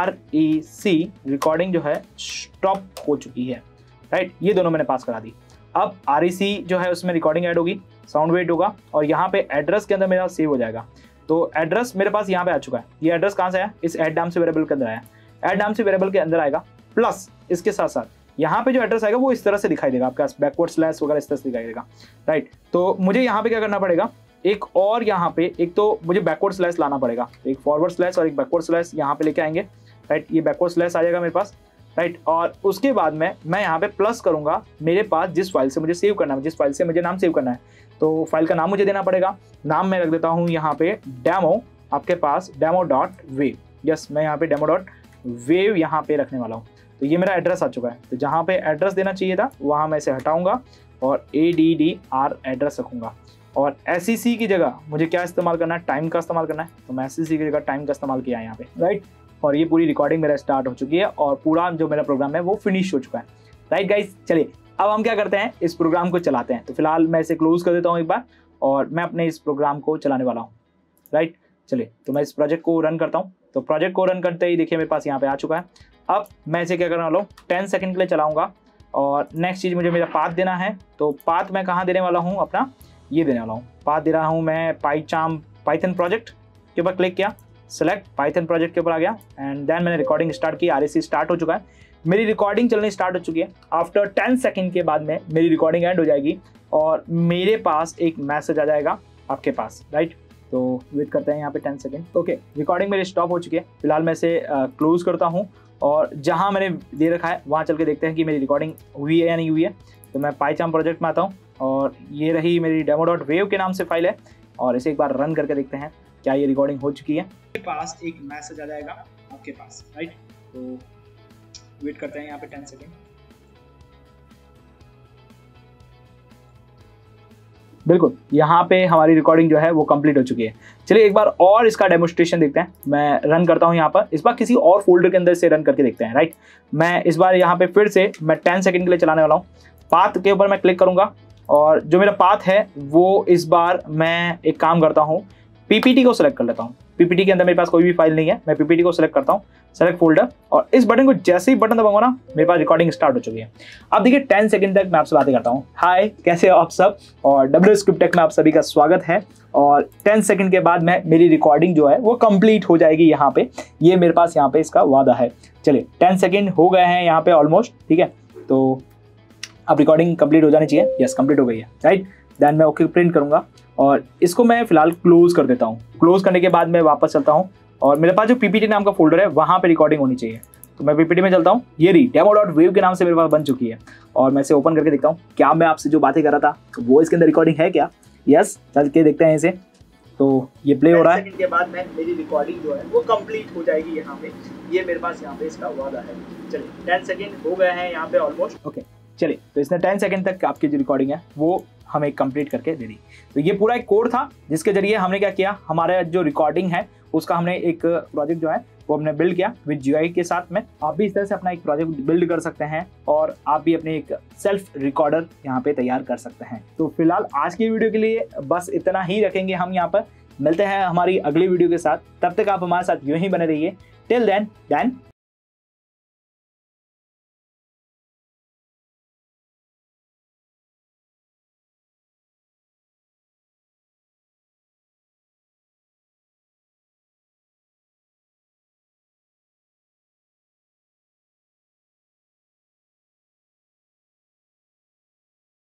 REC रिकॉर्डिंग जो है स्टॉप हो चुकी है, राइट। ये दोनों मैंने पास करा दी। अब REC जो है उसमें रिकॉर्डिंग ऐड होगी, साउंड वेट होगा और यहाँ पे एड्रेस के अंदर मेरा सेव हो जाएगा। तो एड्रेस मेरे पास यहाँ पे आ चुका है। ये एड्रेस कहाँ से आया, इस ऐड नाम से वेरिएबल के अंदर आया। ऐड नाम से वेरिएबल के अंदर आएगा, प्लस इसके साथ साथ यहाँ पे जो एड्रेस आएगा वो इस तरह से दिखाई देगा आपके पास, बैकवर्ड स्लैश वगैरह इस तरह से दिखाई देगा, राइट। तो मुझे यहाँ पे क्या करना पड़ेगा, एक और यहाँ पे एक तो मुझे बैकवर्ड स्लैश लाना पड़ेगा, एक फॉरवर्ड स्लैश और एक बैकवर्ड स्लैश यहाँ पे लेके आएंगे, राइट। ये बैकवर्ड स्लैश आ जाएगा मेरे पास, राइट। और उसके बाद में मैं यहाँ पे प्लस करूँगा मेरे पास जिस फाइल से मुझे सेव करना है, जिस फाइल से मुझे नाम सेव करना है, तो फाइल का नाम मुझे देना पड़ेगा। नाम मैं रख देता हूँ यहाँ पे डेमो, आपके पास demo.wav, यस मैं यहाँ पे demo.wav यहाँ पे रखने वाला हूँ। तो ये मेरा एड्रेस आ चुका है। तो जहाँ पे एड्रेस देना चाहिए था वहाँ मैं इसे हटाऊंगा और ADDR एड्रेस रखूँगा। और SEC की जगह मुझे क्या इस्तेमाल करना है, टाइम का इस्तेमाल करना है। तो मैं SEC की जगह टाइम का इस्तेमाल किया है यहाँ पे, राइट। और ये पूरी रिकॉर्डिंग मेरा स्टार्ट हो चुकी है और पूरा जो मेरा प्रोग्राम है वो फिनिश हो चुका है, राइट गाइस। चलिए अब हम क्या करते हैं, इस प्रोग्राम को चलाते हैं। तो फिलहाल मैं इसे क्लोज कर देता हूँ एक बार और मैं अपने इस प्रोग्राम को चलाने वाला हूँ, राइट। चलिए तो मैं इस प्रोजेक्ट को रन करता हूँ। तो प्रोजेक्ट को रन करते ही देखिए मेरे पास यहाँ पे आ चुका है। अब मैं इसे क्या करने वाला हूँ, 10 सेकंड के लिए चलाऊंगा। और नेक्स्ट चीज़ मुझे मेरा पाथ देना है। तो पाथ मैं कहाँ देने वाला हूँ, अपना ये देने वाला हूँ। पाथ दे रहा हूँ मैं पाइथन प्रोजेक्ट के ऊपर क्लिक किया, सेलेक्ट पाइथन प्रोजेक्ट के ऊपर आ गया एंड देन मैंने रिकॉर्डिंग स्टार्ट की। REC स्टार्ट हो चुका है, मेरी रिकॉर्डिंग चलनी स्टार्ट हो चुकी है। आफ्टर 10 सेकंड के बाद में मेरी रिकॉर्डिंग एंड हो जाएगी और मेरे पास एक मैसेज आ जाएगा आपके पास, राइट। तो वेट करते हैं यहाँ पे 10 सेकंड। ओके, रिकॉर्डिंग मेरी स्टॉप हो चुकी है। फिलहाल मैं इसे क्लोज करता हूँ और जहाँ मैंने दे रखा है वहाँ चल के देखते हैं कि मेरी रिकॉर्डिंग हुई है या नहीं हुई है। तो मैं पाइथन प्रोजेक्ट में आता हूँ और ये रही मेरी demo.wav के नाम से फाइल है और इसे एक बार रन करके देखते हैं क्या ये रिकॉर्डिंग हो चुकी है। आपके पास एक मैसेज आ जाएगा आपके पास, राइट। तो वेट करते हैं यहाँ पे 10 सेकंड। बिल्कुल यहाँ पे हमारी रिकॉर्डिंग जो है वो कंप्लीट हो चुकी है। चलिए एक बार और इसका डेमोन्स्ट्रेशन देखते हैं। मैं रन करता हूँ यहाँ पर, इस बार किसी और फोल्डर के अंदर से रन करके देखते हैं। राइट, मैं इस बार यहाँ पे फिर से मैं 10 सेकंड के लिए चलाने वाला हूँ। पाथ के ऊपर मैं क्लिक करूँगा और जो मेरा पाथ है वो इस बार मैं एक काम करता हूँ, पीपीटी को सिलेक्ट कर लेता हूँ। पीपीटी के अंदर मेरे पास कोई भी फाइल नहीं है, मैं पीपीटी को सिलेक्ट करता हूँ, सेलेक्ट फोल्डर, और इस बटन को जैसे ही बटन दबाऊंगा ना मेरे पास रिकॉर्डिंग स्टार्ट हो चुकी है। अब देखिए 10 सेकंड तक मैं आपसे बातें करता हूँ। हाय, कैसे हो आप सब, और WsCube Tech में आप सभी का स्वागत है। और 10 सेकंड के बाद मेरी रिकॉर्डिंग जो है वो कंप्लीट हो जाएगी यहाँ पे, ये मेरे पास यहाँ पे इसका वादा है। चलिए 10 सेकंड हो गए हैं यहाँ पे ऑलमोस्ट, ठीक है, तो अब रिकॉर्डिंग कंप्लीट हो जानी चाहिए। यस, कंप्लीट हो गई है। राइट, देन मैं ओके प्रिंट करूंगा और इसको मैं फिलहाल क्लोज कर देता हूँ। क्लोज करने के बाद मैं वापस चलता हूँ और मेरे पास जो पीपीटी नाम का फोल्डर है वहाँ पे रिकॉर्डिंग होनी चाहिए, तो मैं पीपीटी में चलता हूँ। ये रही demo.wave के नाम से मेरे पास बन चुकी है और मैं इसे ओपन करके देखता हूँ क्या मैं आपसे जो बातें कर रहा था वो इसके अंदर रिकॉर्डिंग है क्या। यस, चल के देखते हैं इसे। तो ये प्ले हो रहा है। 10 सेकंड के बाद मेरी रिकॉर्डिंग जो है वो कंप्लीट हो जाएगी यहाँ पे, ये मेरे पास यहाँ पे इसका वादा है। चलिए 10 सेकंड हो गए हैं यहाँ पे ऑलमोस्ट। ओके, चलिए तो इसने 10 सेकंड तक आपकी जो रिकॉर्डिंग है वो हमें कंप्लीट करके दे दी। तो ये पूरा एक कोड था जिसके जरिए हमने क्या किया, हमारा जो रिकॉर्डिंग है उसका हमने एक प्रोजेक्ट जो है वो हमने बिल्ड किया विद GUI के साथ में। आप भी इस तरह से अपना एक प्रोजेक्ट बिल्ड कर सकते हैं और आप भी अपने एक सेल्फ रिकॉर्डर यहाँ पे तैयार कर सकते हैं। तो फिलहाल आज की वीडियो के लिए बस इतना ही रखेंगे हम यहाँ पर। मिलते हैं हमारी अगली वीडियो के साथ, तब तक आप हमारे साथ यूं ही बने रहिए। Till then